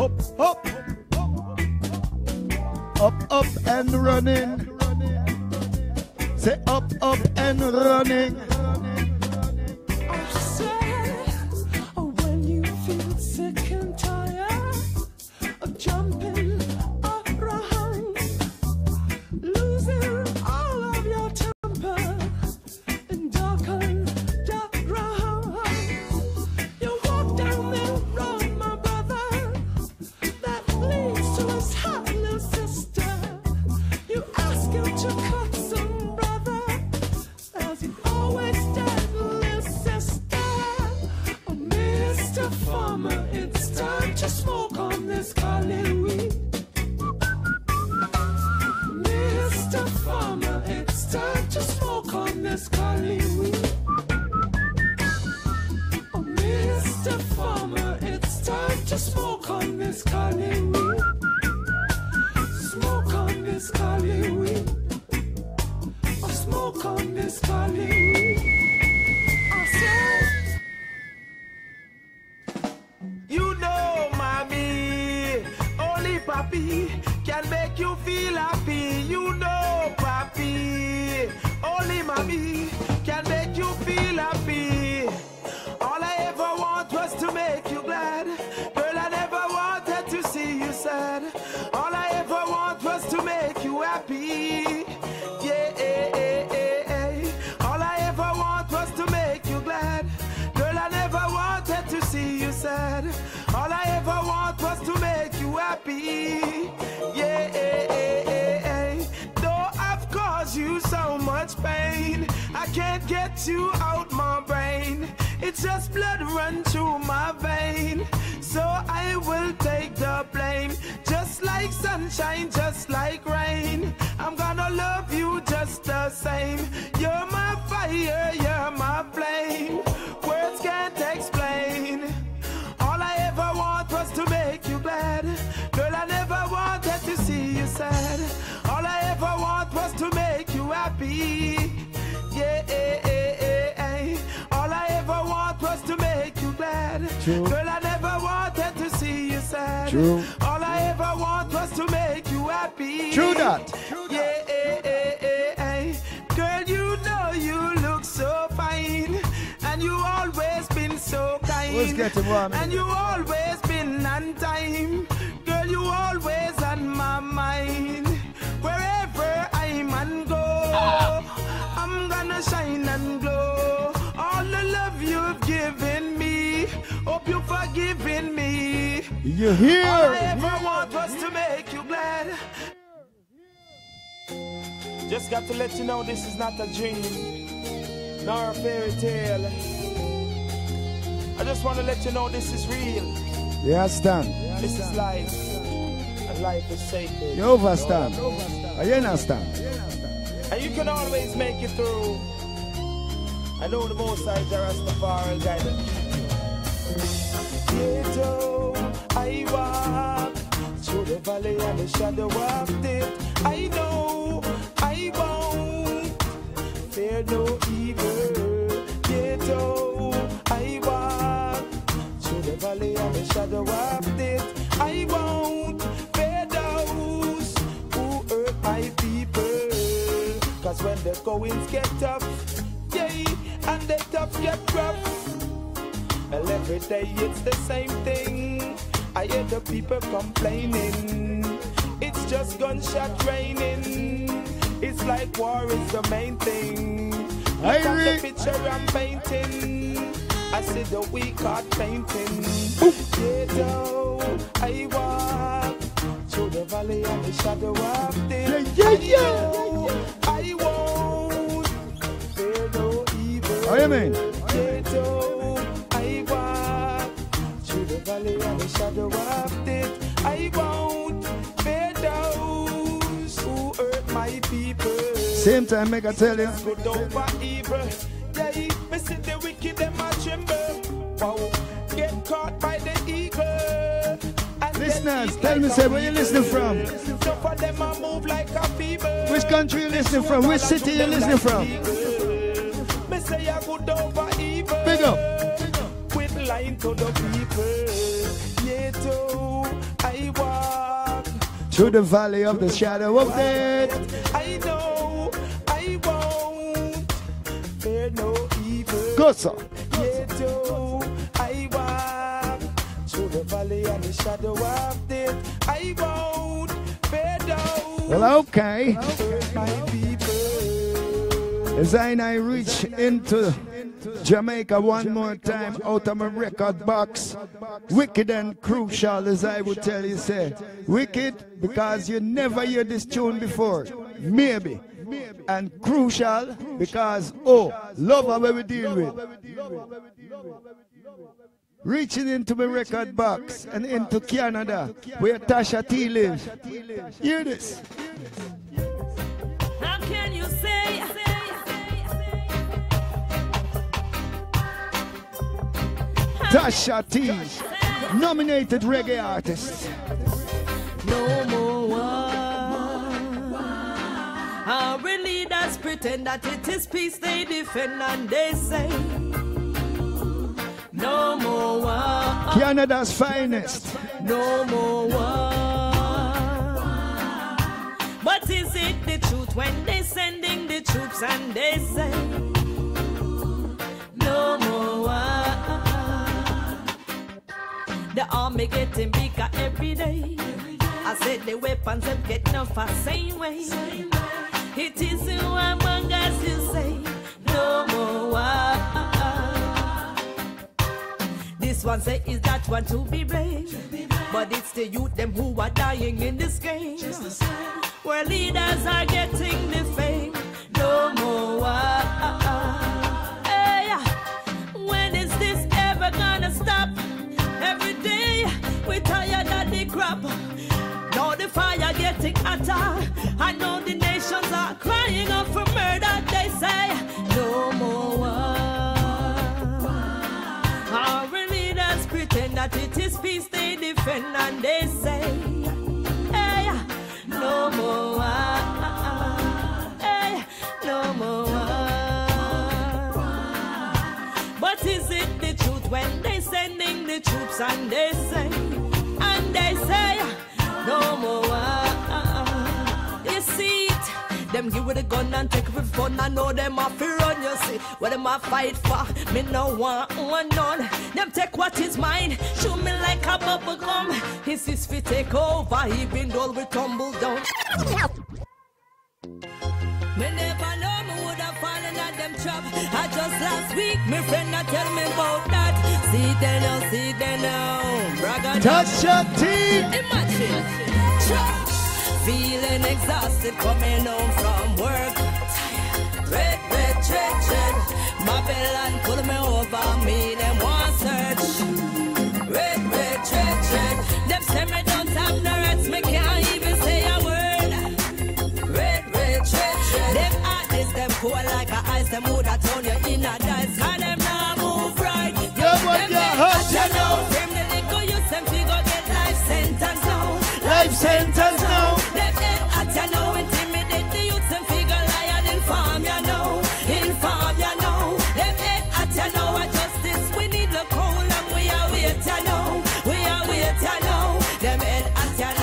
up, up and running. Say up and running. When you feel sick and tired of jumping around, losing all of your temper and darken the ground, you walk down that road, my brother, that leads to his hot little sister. You ask him to cut some brother, as he always does, little sister. Oh, Mr. Farmer, it's time to smoke on this Cali weed. Mr. Farmer, it's time to smoke on this Cali weed. Oh, Mr. Farmer, it's time to smoke on this Cali weed. Smoke on this Cali weed. Oh, smoke on this Cali weed. I said, You know, mommy, only papi can make you feel happy. You know, papi, only mommy can make you feel happy. All I ever want was to make you glad. Girl, I never wanted to see you sad. All I ever want was to make you happy. Yeah, all I ever want was to make you glad. Girl, I never wanted to see you sad. All I ever want was to make you happy. Yeah, though I've caused you so much pain, I can't get you out my brain. It's just blood run through my vein, so I will take the blame. Just like sunshine, just like rain, I'm gonna love you just the same. You're my fire, you're my flame, words can't explain. All I ever want was to make you glad. Girl, I never wanted to see you sad. All I ever want was to make you happy. Yeah, all I ever want was to make you glad. True. Girl, I never wanted to see you sad. True. All I ever want was to make you happy. True that. Yeah, girl, you know you look so fine, and you always been so kind. Let's get him one. And you always been on time. Girl, you always on my mind. Wherever I'm and go, I'm gonna shine and glow. All the love you've given me, hope you've forgiven me. You hear? All I ever want was to make you glad. Just got to let you know this is not a dream, nor a fairy tale. I just want to let you know this is real. You understand? This is life, and life is sacred. You overstand? You understand? And you can always make it through. I know the most I Rastafari guide. Ghetto, I walk through the valley and the shadow of death. I know I won't fear no evil. Ghetto, I walk through the valley and the shadow of death. I won't fear those who hurt my people. Cause when the goings get tough, yeah, and the tough get rough, well, every day it's the same thing. I hear the people complaining, it's just gunshot raining. It's like war is the main thing. Look at the picture I'm painting, I see the weak heart painting. Ghetto, I walk through the valley and the shadow of death. I won't fear no evil. What do you mean? Ghetto, I walk through the valley and the shadow of death. I won't fear those who hurt my people. Same time, make I tell you. Good over evil. Yeah, me see the wicked them a tremble. Wow, get caught by the eagle. Listeners, tell me, say, where you listening from? Enough of them a move like a fever. Which country you listening from? Which city you listening from? Me say I good over evil. Big up. With line to the people. Yet I walk through the valley of the shadow of death. I know I won't fear no evil. Go, sir. Yet I walk through the valley of the shadow of death. I won't fear no. Well, okay. My people. As I reach into Jamaica one more time out of my record box. Wicked and crucial, as I would tell you, say. Wicked because you never hear this tune before. Maybe. And crucial because, love how we deal with. Reaching into my record box and into Canada, where Tasha T lives. Hear this. How can you say? Tasha T, nominated reggae artist. No more war. Our leaders pretend that it is peace they defend, and they say no more war. Canada's finest. No more war. But is it the truth when they sending the troops and they say no more war? The army getting bigger every day. I said the weapons have get enough the same way. It is who among us you say no more war. This one say is that one to be brave, but it's the youth them who are dying in this game. Where leaders are getting the fame. No more war. Hey, when is this ever gonna stop? Every day we tired of the crap. Now the fire getting hotter. I know the nations are crying out for murder. They say no more war. Our leaders pretend that it is peace they defend, and they say, hey, no more war. Hey, no more war. But is it the truth when they sending the troops and they say no more war. You see it, them give with a gun and take with fun. I know them off to run, you see. What them a fight for, me no want one none. Them take what is mine, shoot me like a bubble gum. His is fit take over, even though we tumble down. Me never know me would have fallen at them trap. I just last week, my friend a tell me about that. See they know, bragga. Tasha T. Imagine, feeling exhausted coming home from work. Red, Babylon pull me over, me them want search. Red, them say me don't have no rights, me can't even say a word. Red, them artists, them cool like a ice, them woulda turn you in a dice, cause them now move right. Them you know, from the liquor you send we go get life sentence now. Life sentence now. Them at you know, intimidate the youths and figure lie and inform you know. Them at you know, a justice we need look cold and we are wait you know. Them at you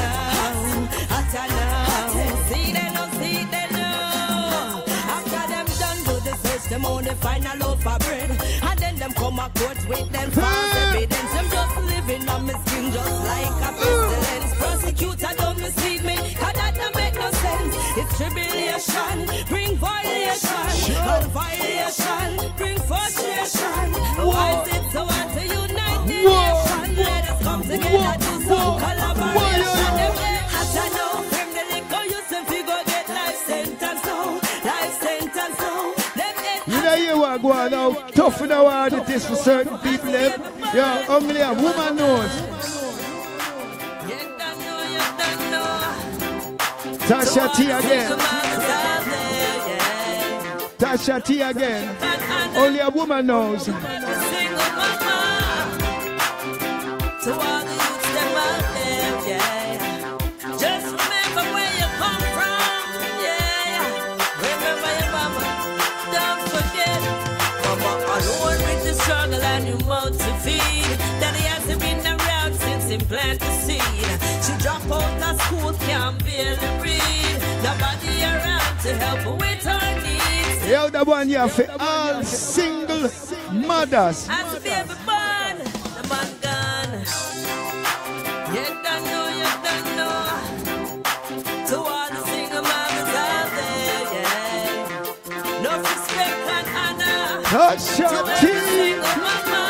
know, see they know. After them done do the search, them only find a loaf of bread, and then them come a court with them false evidence. Them just living on my skin just like a pestilence. Prosecutor don't mislead me, cause that don't make no sense. It's tribulation, bring violation, and violation, bring frustration. Why is it so hard to unite the nation? Let us come together, do some collaboration. Them as I know, from the liquor you send we go get life sentence now. You know you are going now, tough in our hard it is for certain people. Yeah, only a woman knows. Tasha T again. Tasha T again. Only a woman knows. To all the youths them out there, yeah. Just remember where you come from, yeah. Remember your mama, don't forget. Mama alone with the struggle and you mouth to feed. Daddy hasn't been around since him plant the seed. She drop out of school, can't barely read. Nobody around to help her with her needs. Yo, the one you have for all single mothers. And the baby born, the man gone. You don't know. To all the single mothers out there, yeah. No respect and honor. Touch your teeth. Single mama.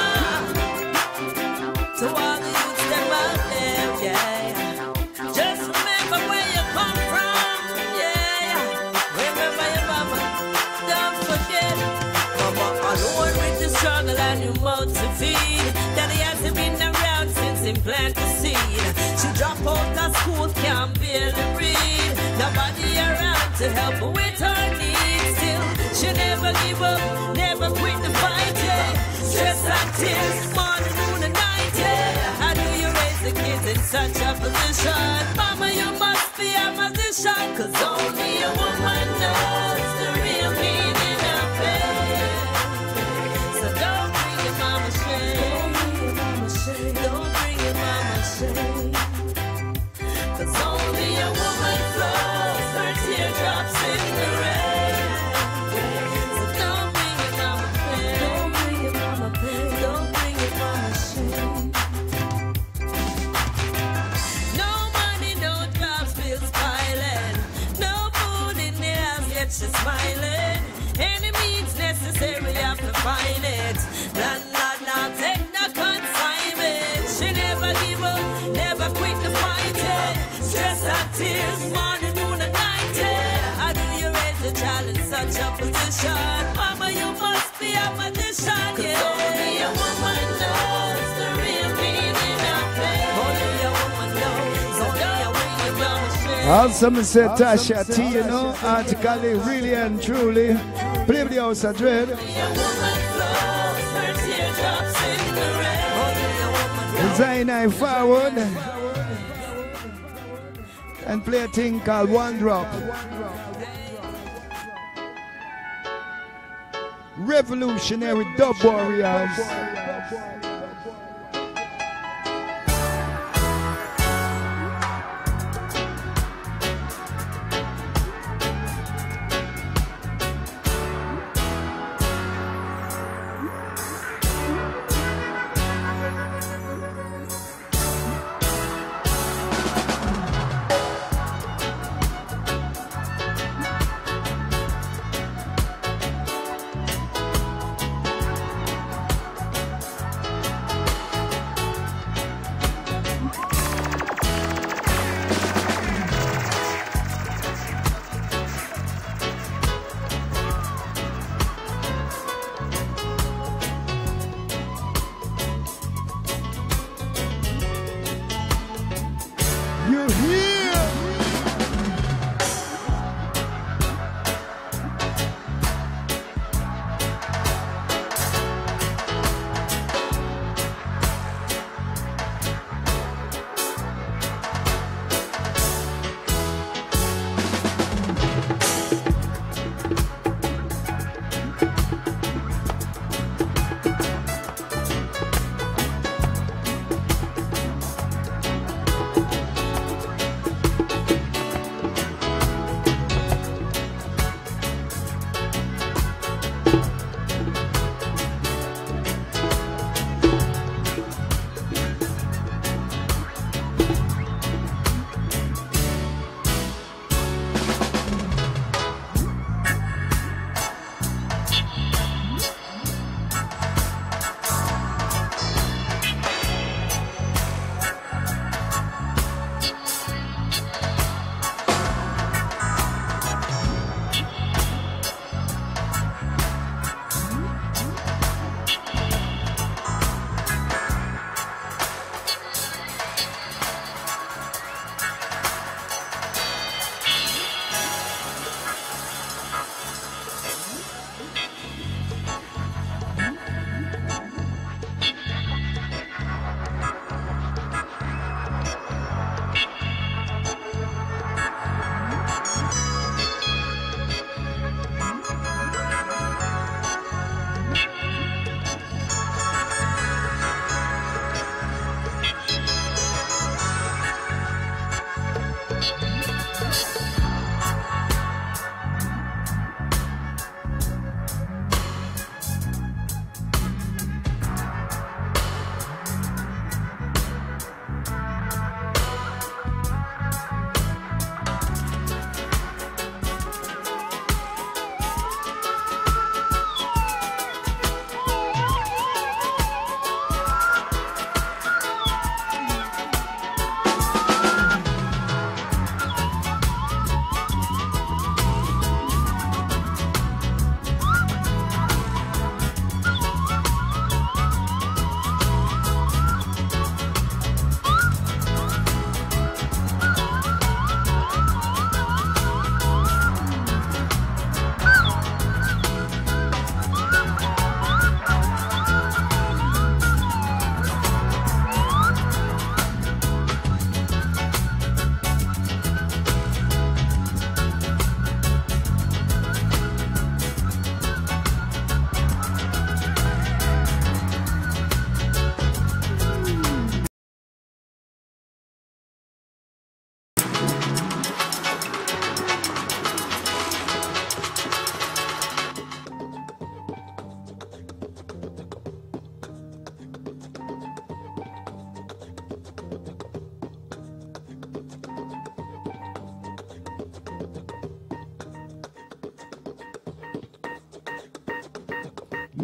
To all the youths them out there, yeah. Just remember where you come from, yeah. Remember your mama, don't forget. Mama alone with the struggle and your mouth to feed. Daddy hasn't been around since he planted the seed. She dropped out of school, can't barely read. Nobody around to help her with her needs. Still, she never give up, never quit the fight, yeah. Stress and tears, morning, noon and night, yeah. How do you raise the kids in such a position? Mama, you must be a magician, 'cause only a woman knows the real meaning of pain. So don't bring your mama shame. Don't bring your mama shame. 'Cause only a woman flows her teardrops in the rain. So don't bring your mama pain. Don't bring your mama pain. Don't bring your mama shame. No money, no jobs, bills piling. No food in the house, yet she's smiling. Any means necessary, have to find it. Landlord now take no consignment. She never give up, never quit the fight, yeah. Stress and tears, morning, noon and night, yeah. How do you raise a child in such a position? Mama, you must be a magician, yeah. 'Cause only a woman knows the real meaning of pain. Only a woman knows, only a woman knows. Also, I said Tasha T, you know, artically, really and truly, play with the house of Dread. Design I forward and play a thing called One Drop. Revolutionary Dub Warriors.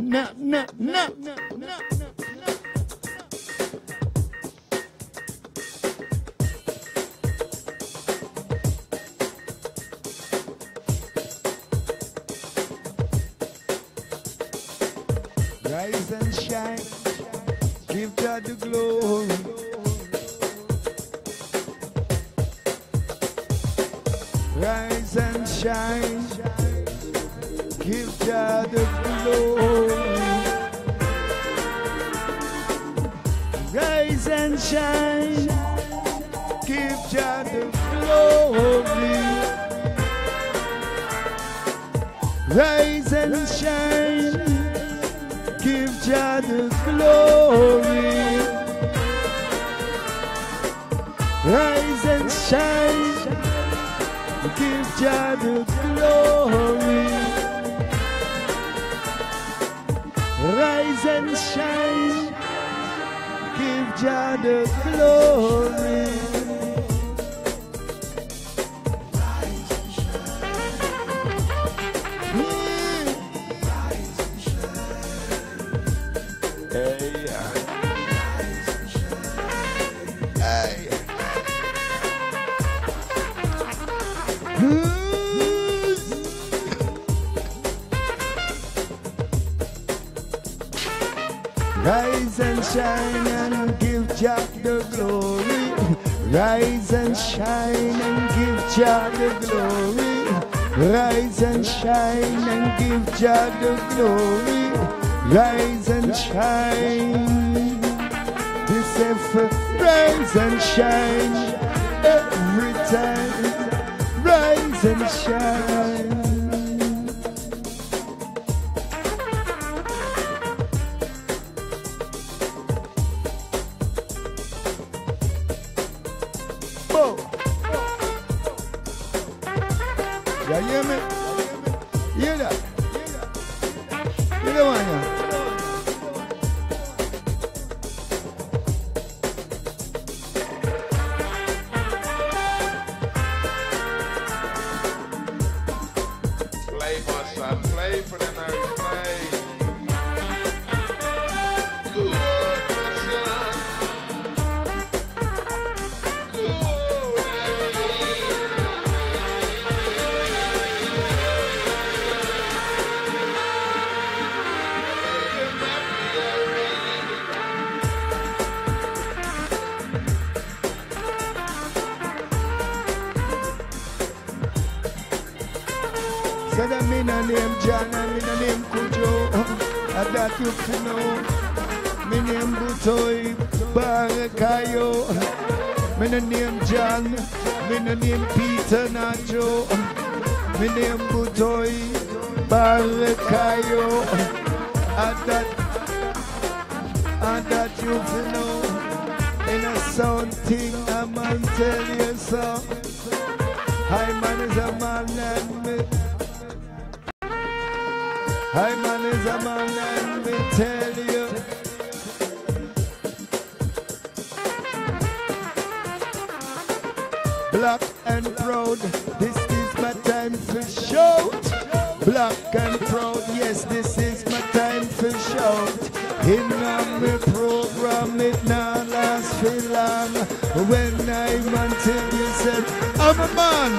Rise and shine, give God the glory. Rise and shine, give God the glory. Rise and shine, give God the glory. Rise and shine, give Jah the glory. Rise and shine, give Jah the glory. Rise and shine, give Jah the glory. Rise and shine and give Jah the glory. Rise and shine and give Jah the glory. Rise and shine and give Jah the glory. Rise and shine. This effort, rise and shine every time. Rise and shine. You hear me? Hear that? You know what? Play for son, play for the night, play. Good, son. Said I'm in a name John, I'm in a name Kujo. And that you can know. My name Butoyi, Barakayo. My name John, my name Peter Nacho. My name Butoyi, Barakayo. And that you can know. In a sound thing, I'm gonna tell you so. High man is a man and me. High man is a man and me tell you. Black and proud, this is my time for shout. Black and proud, yes, this is my time for shout. In my program, it now lasts for long. When I'm until you said, I'm a man.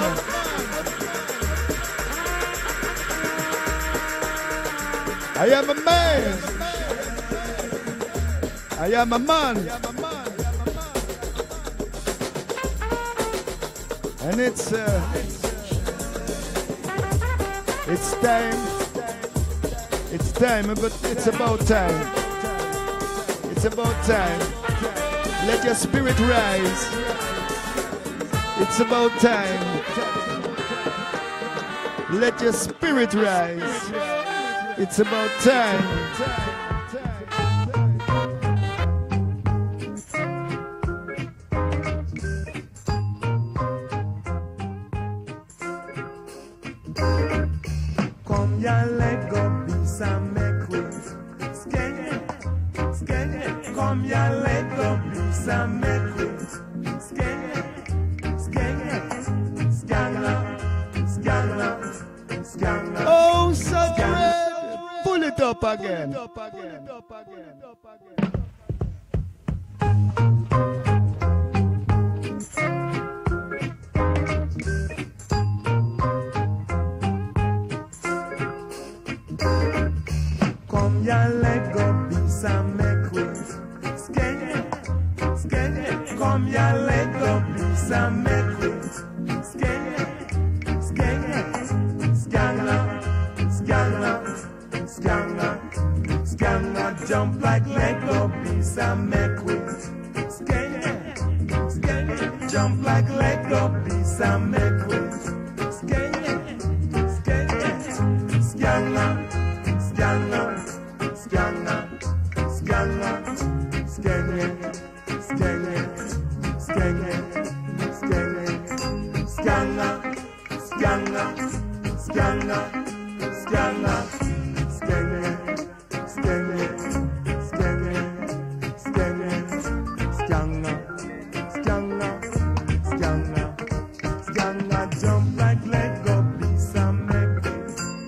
I am a man. I am a man. And it's time. It's time, but it's about time. It's about time. Let your spirit rise. It's about time. Let your spirit rise. It's about time. Come ya let go peace and make way. Skenge, skenge. Come ya let go peace and make way. Skenge, skenge. Skangla, skangla, skangla. Oh, so dread. Pull it it up again. Come ya let go peace and make way. Skenge, skenge. Come ya let go peace and make way. Skenge, skenge. Skanga, skanga, skanga, skanga. Jump like Lego peace and make way. Skenge, skenge. Jump like Lego peace and make way. Skenge, skenge. Skanga. Skanga, skanga, skanga, skenge, skenge, skenge, skenge, skanga, skanga, skanga, skanga, skenge, skenge, skenge, skenge, skanga, skanga, skanga, skanga, jump like Lego, peace and make it.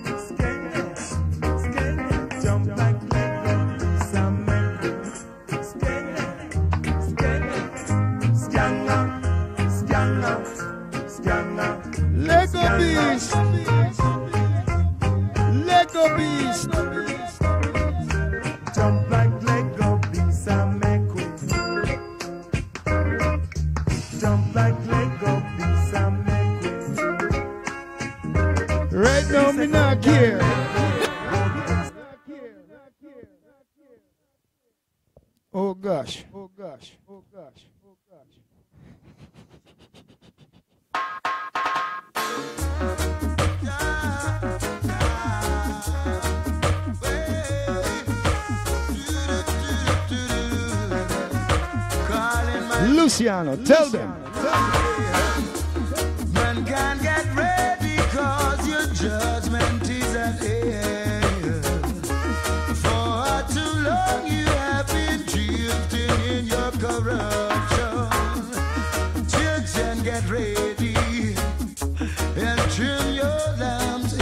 Jump like Lego, peace and make it. Skenge, skenge, skanga, skanga, skanga. Lego beast. Lego beast. Jump like Lego, peace and make it. Jump like Lego, peace and make it. Right now, me not care. Oh gosh. Oh gosh. Oh gosh. Oh gosh. Luciano, tell them. Man can't get ready cause your judgment is at hand. For too long you have been drifting in your corruption. Children, get ready and trim your lamps.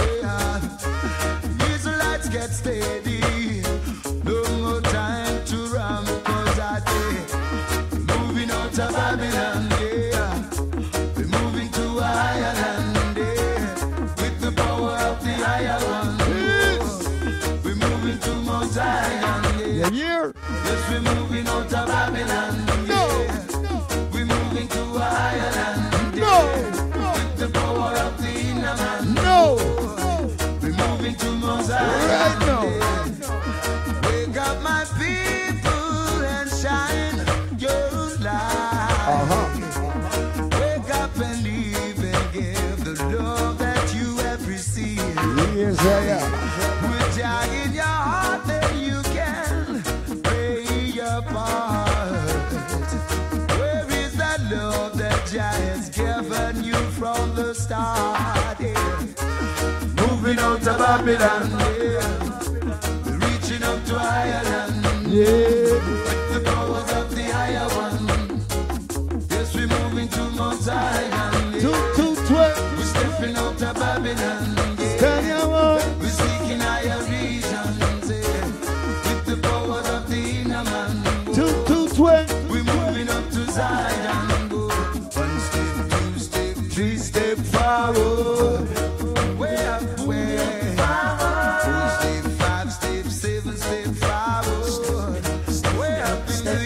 Israelites, get steady. No more time to run cause I say moving out of Babylon, yeah. We're moving to a higher land, yeah. With the power of the higher one, yeah. We're moving to Mount Zion, yeah. Yeah. Yes, we're moving out of Babylon, yeah. We're moving to a higher land, yeah. With the power of the inner man, we're moving to Mount Zion, right now. Yeah. Wake up, my people, and shine your light. Wake up and live and give the love that you have received. Yes, I am. With joy in your heart, then you can play your part. Where is that love that Jah has given you from the start? Yeah. Moving out of Babylon, yeah. Reaching up to Ireland, yeah. The powers of the higher one. Yes, we're moving to Mount Zion, yeah. 212. We're stepping out of Babylon, yeah. We're seeking higher regions, yeah. With the powers of the inner man, 212. we're moving up to Zion, go. 1 step, 2 step, 3 step forward. Way up, way up. 4 step, 5 step, 7 step forward. Way up in the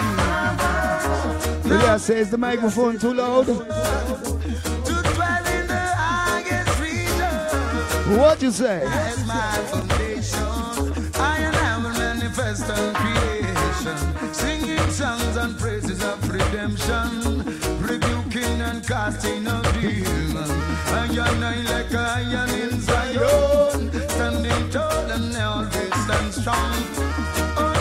east. Yeah, says the microphone too loud. To dwell in the highest region. What you say? As my foundation, I am a manifest on creation, singing songs and praises of redemption, rebuking and casting out demons. I am like a lion in Zion, standing tall and always stand strong. Oh,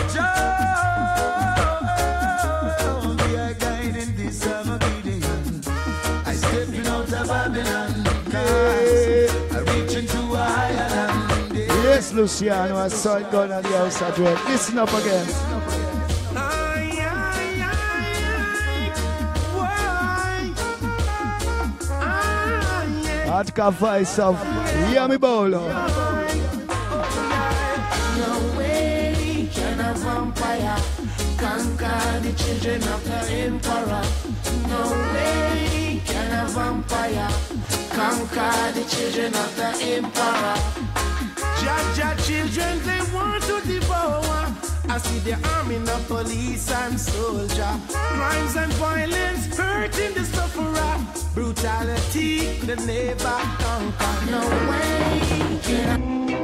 Jah, be a guide in this summer Gideon. I stepping out of Babylon, I reach into a higher land. Yes, Luciano, I saw it going on the outside. Listen up again. Hardcore voice of Yami Bolo. vampire. Conquer the children of the emperor. No way can a vampire conquer the children of the emperor. Jaja children, they want to devour. I see the army, the police and soldier. Crimes and violence hurting the sufferer. Brutality, the never conquer. No way can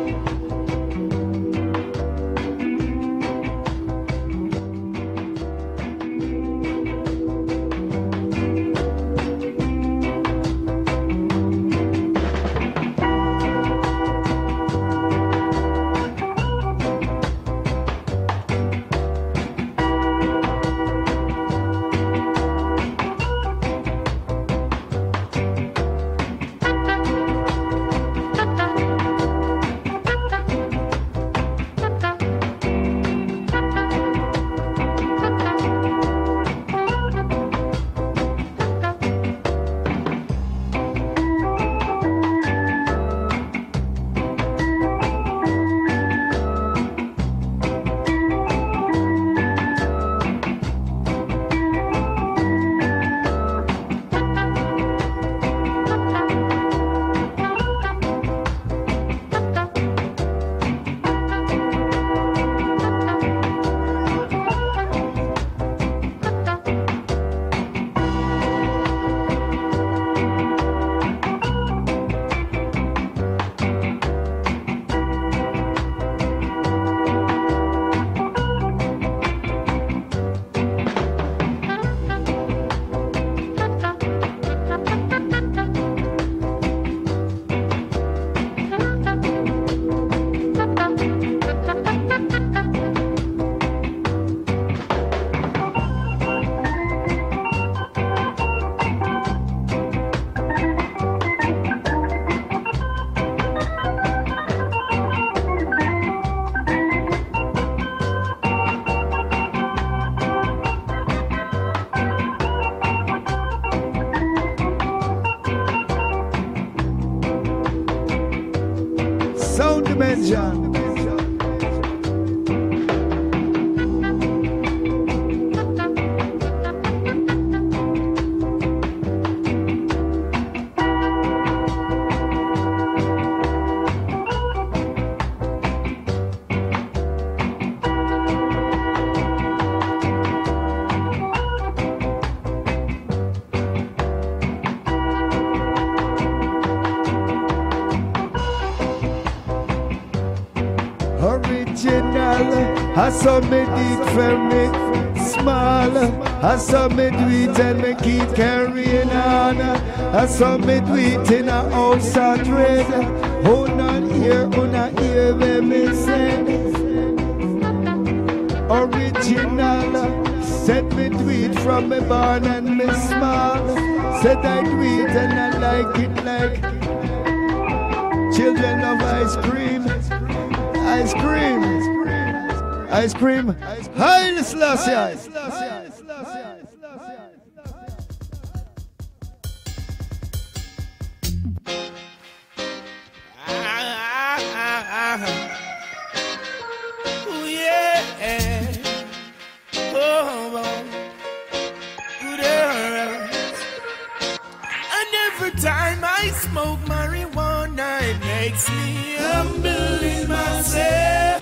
Sound dimension. Original, I saw me dig for me small. I saw me do it and me keep carrying on. I saw me do it in a house of dread. Hold on here, where me said. Original, said me do it from me born and me small. Said I do it and I like it like children of ice cream. Ice cream, ice cream, Haile Selassie. Oh yeah, oh, good earth. And every time I smoke marijuana, it makes me humble in myself.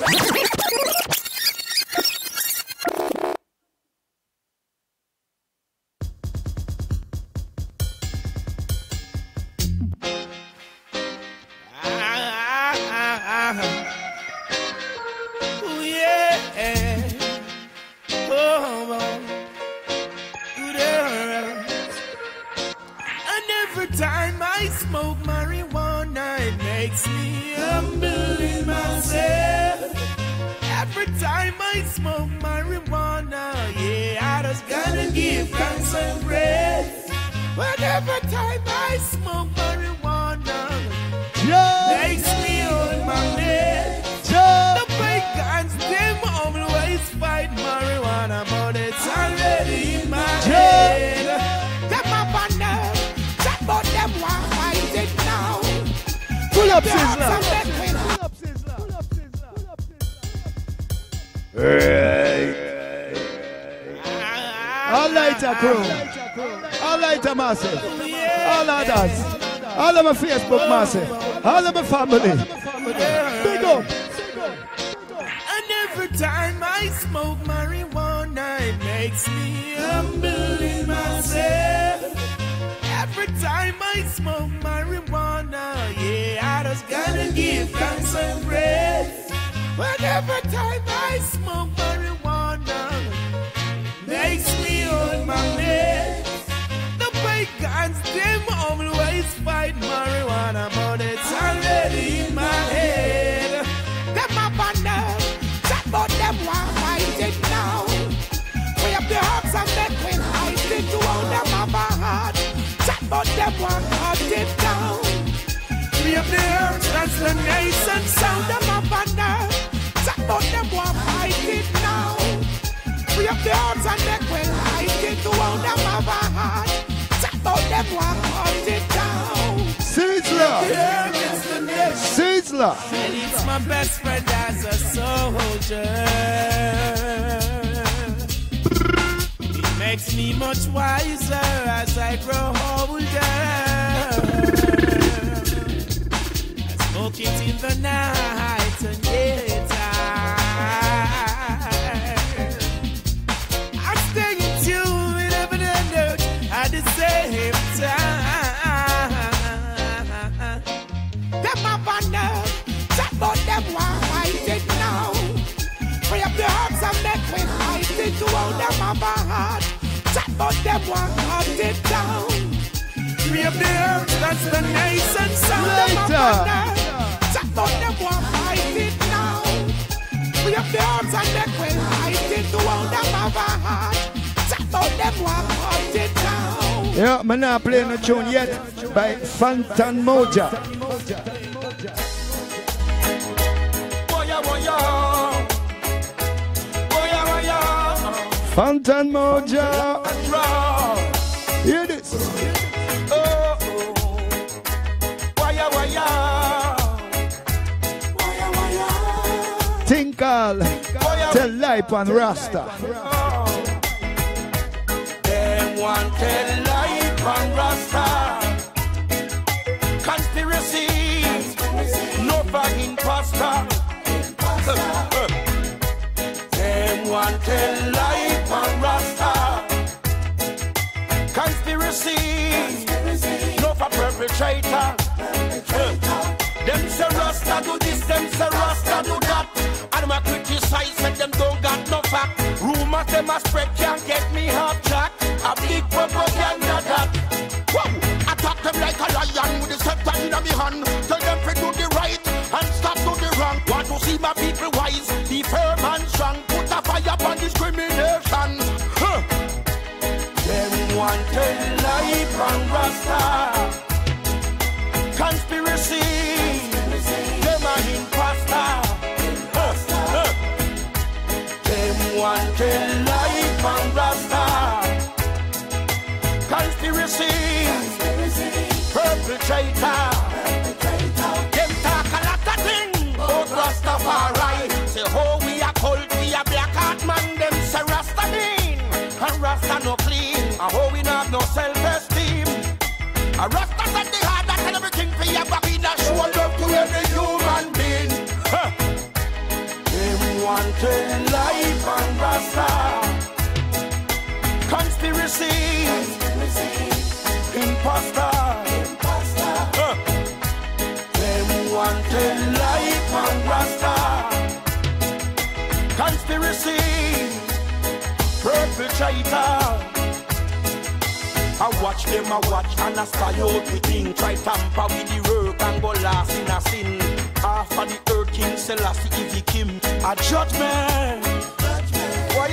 Oh yeah, oh, good earth. And every time I smoke marijuana, it makes me humble in myself. Every time I smoke marijuana, yeah, I just gotta give thanks and praise. But every time I smoke marijuana, makes me hold my head. The pagans, them always fight marijuana, but it's already in my head. Them up on them, that but them want fight it now. Pull up, Sizzler. Pull up, Sizzler. Hey. lighter crew. All lighter massive. All others. All of my Facebook massive. All of my family. Big up. And every time I smoke marijuana, it makes me humble in myself. Every time I smoke marijuana, yeah, I just gotta give thanks and praise. But every time I smoke marijuana, makes me hold my head. The pagans, them always fight marijuana, but it's already in my head. Them up and down, chat about them want fight it now. We have the hearts and neck when I think to all them have a heart. Chat about them want cut it down. We have the herbs, that's the nation sound. Them up and down, chat about them want fight it now. We have the hearts and neck when I think to all them have a heart. Chat about them want cut it down. Sizzler. Sizzler. And it's my best friend as a soldier. It makes me much wiser as I grow older. I smoke it in the night and daytime. I stay in tune with heaven and earth at the same time. Them up and down, chat about them want fight it now. Free up the hearts and neck when I think to all them have a heart. Chat about them want cut it down. Free up the herbs, that's the nation sound. Them up and down, chat about them want fight it now. Free up the hearts and neck when I think to all them have a heart. Chat about them want cut it down. Yeah, I'm not playing a tune yet by Phantom Moja. Phantom Moja. Hear this. Tinkle. Tell life and Rasta. Them want tell life and Rasta. Conspiracy. No fucking pasta. Them want tell life and Rasta. Conspiracy. No for perpetrator. Them say Rasta do this, them say Rasta do that. And I criticize and them don't got no fact. Rumors them a spread can't get me half jack. A big propaganda that. Whoa! Attack them like a lion with the scepter in my hand. Tell them to do the right and stop do the wrong. Want to see my people wise, be firm and strong. Put a fire upon discrimination. Huh. Them want to life and Rasta. Conspiracy. Them are imposter. Them want to life and Rasta. Conspiracy. Perpetrator. Them talk a lot of things about Rastafari. Say, oh, we are cold, we are black heart man. Them say Rasta mean, and Rasta no clean. And oh, we not no self-esteem. A Rasta set the heart that and everything for your back in a show love to every human being. Huh. Them want to life and Rasta. Conspiracy. Imposter. Huh. Them want to life and Rasta. Conspiracy. Perpetrator. I watch them, I watch and I spy out the thing. Try tamper with the work and go last in a sin. Half of the earth King Selassie if he Kim. A judgment. Why?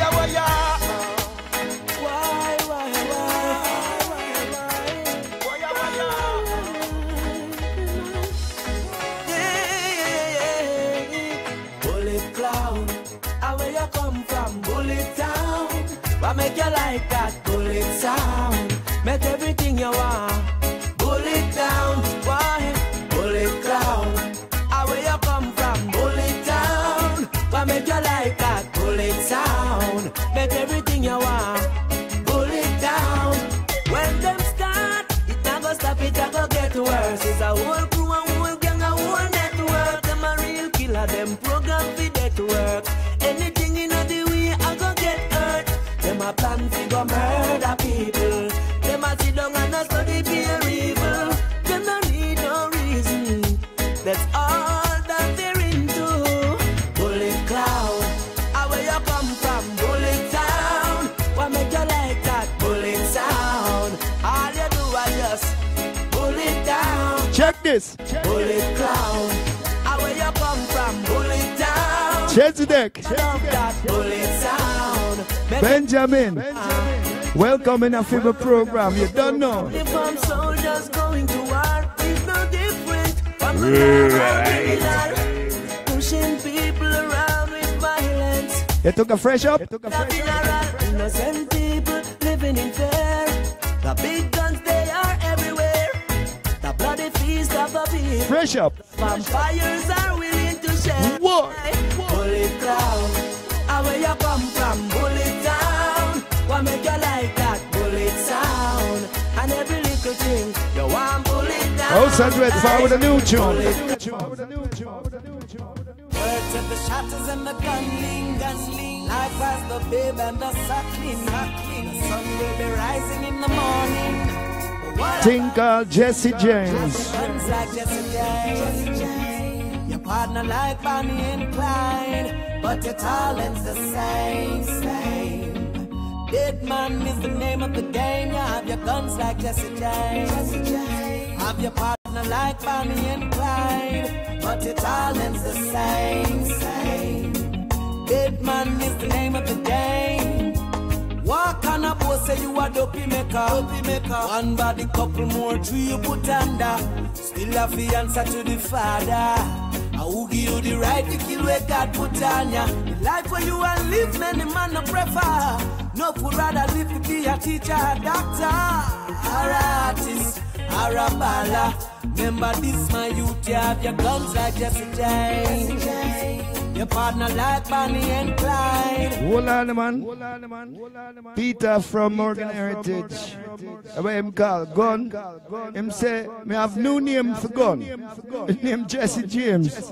Bullet cloud, where you come from? Bullet town. What make you like that? Bullet sound. Make everything you want. Bullet down. Why? Bullet cloud. Where you come from? Bullet town. What make you like that? Bullet sound. Make everything you want. Bullet a people. Them a sit down and a study pure evil. Them no need no reason. That's all that they're into. Bullet cloud, how where you come from? Bullet town. What make you like that? Bullet sound. All you do is just bullet down. Check this. Bullet cloud, how where you come from? Bullet down. Chesedek. Bullet sound. Benjamin. Welcome in a fever program. You don't know. If I'm soldiers going to war, it's no different from the pushing people around with violence. You took a fresh up? Innocent people living in fear. The big guns, they are everywhere. The bloody feast of the people. Fresh up. Vampires are willing to share. What? Bullet cloud, how where you come from? Bullet town. What make you like that? Bullet sound. And every little thing, you want bullet down. Also, Dread forward a new tune. Words of the shatters and the gunling. Likewise the babe and the suckling. The sun will be rising in the morning. Thing called Jesse James. Guns like Jesse James. Your partner like Bonnie and Clyde, but your talent's the same. Dead man is the name of the game. You have your guns like Jesse James. Have your partner like Bonnie and Clyde, but your talent's the same. Dead man is the name of the game. Walk on a boat, say you a dopey maker. One body, couple more, three you put under. Still have the answer to the father. I will give you the right to kill where God put on ya. The life where you are live, many man no prefer. No would rather live to be a teacher, a doctor, or a artist, or a baller. Remember this, my youth, you have your guns like Jesse James. Your partner like Bonnie and Clyde. Hold on, man. Peter from Morgan Heritage. Where him call Gun. Him say, me have new name for Gun. His name Jesse James.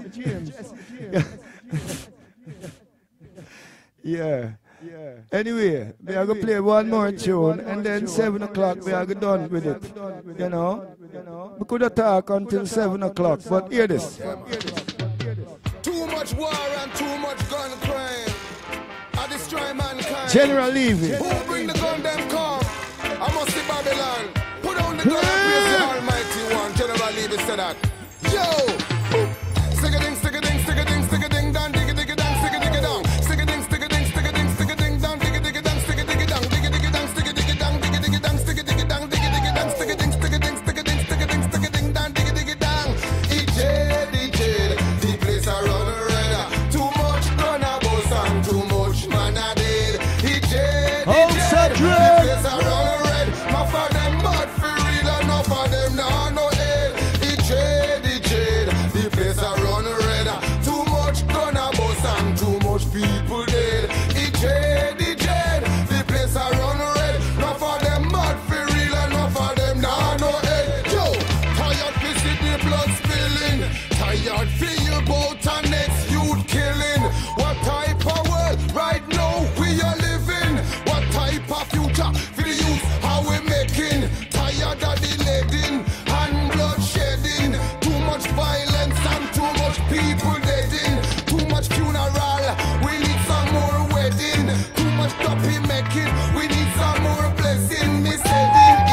Yeah. Anyway, we are going to play one more tune and then 7 o'clock we are done with it. You know? We could have talked until 7 o'clock, but hear this. Too much war and too much gun crime. I destroy mankind. General Levy. Who bring the gun, them come? I must see Babylon. Put on the gun and praise the Almighty One. General Levy said that. Yo! Stick a ding, stick a ding, stick a ding, stick a ding, down, dig a dig a down, stick a dig a down. Stick a ding, stick a ding, stick a ding, stick a ding, down, dig a dig a down, stick a dig a down, dig a dig a down, stick a dig a down, dig a dig a down, stick a dig a down, dig a dig a down, stick a ding, stick a ding, stick a ding, stick a ding, stick a ding, down, dig a dig a down. DJ. The place I run red. Too much gun a boss and too much man a dead. The place I run red. Enough of them bad for real, enough of them nah no head. The place I run red. Too much gun a boss and too much people dead. The place I run red. Enough of them bad for real, enough of them nah no head. Yo, tired to see the blood spilling. Tired for you both and next youth killing. What type of world right now we are living? What type of future for the youth how we making? Tired of the leading and blood shedding. Too much violence and too much people deading. Too much funeral, we need some more wedding. Too much copy making, we need some more blessing. Me said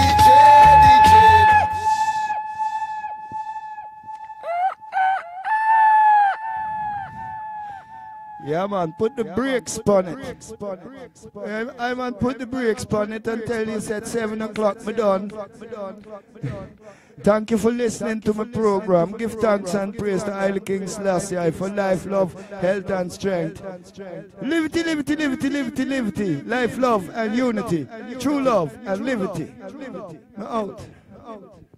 Yeah, man, put the brakes on it. I man, put the brakes on it until you said 7 o'clock, me done. Thank you for listening to my program. Give thanks and praise to Haile King Selassie for life, love, health and strength. Liberty, liberty, liberty, liberty, liberty. Life, love and unity. True love and liberty. Out.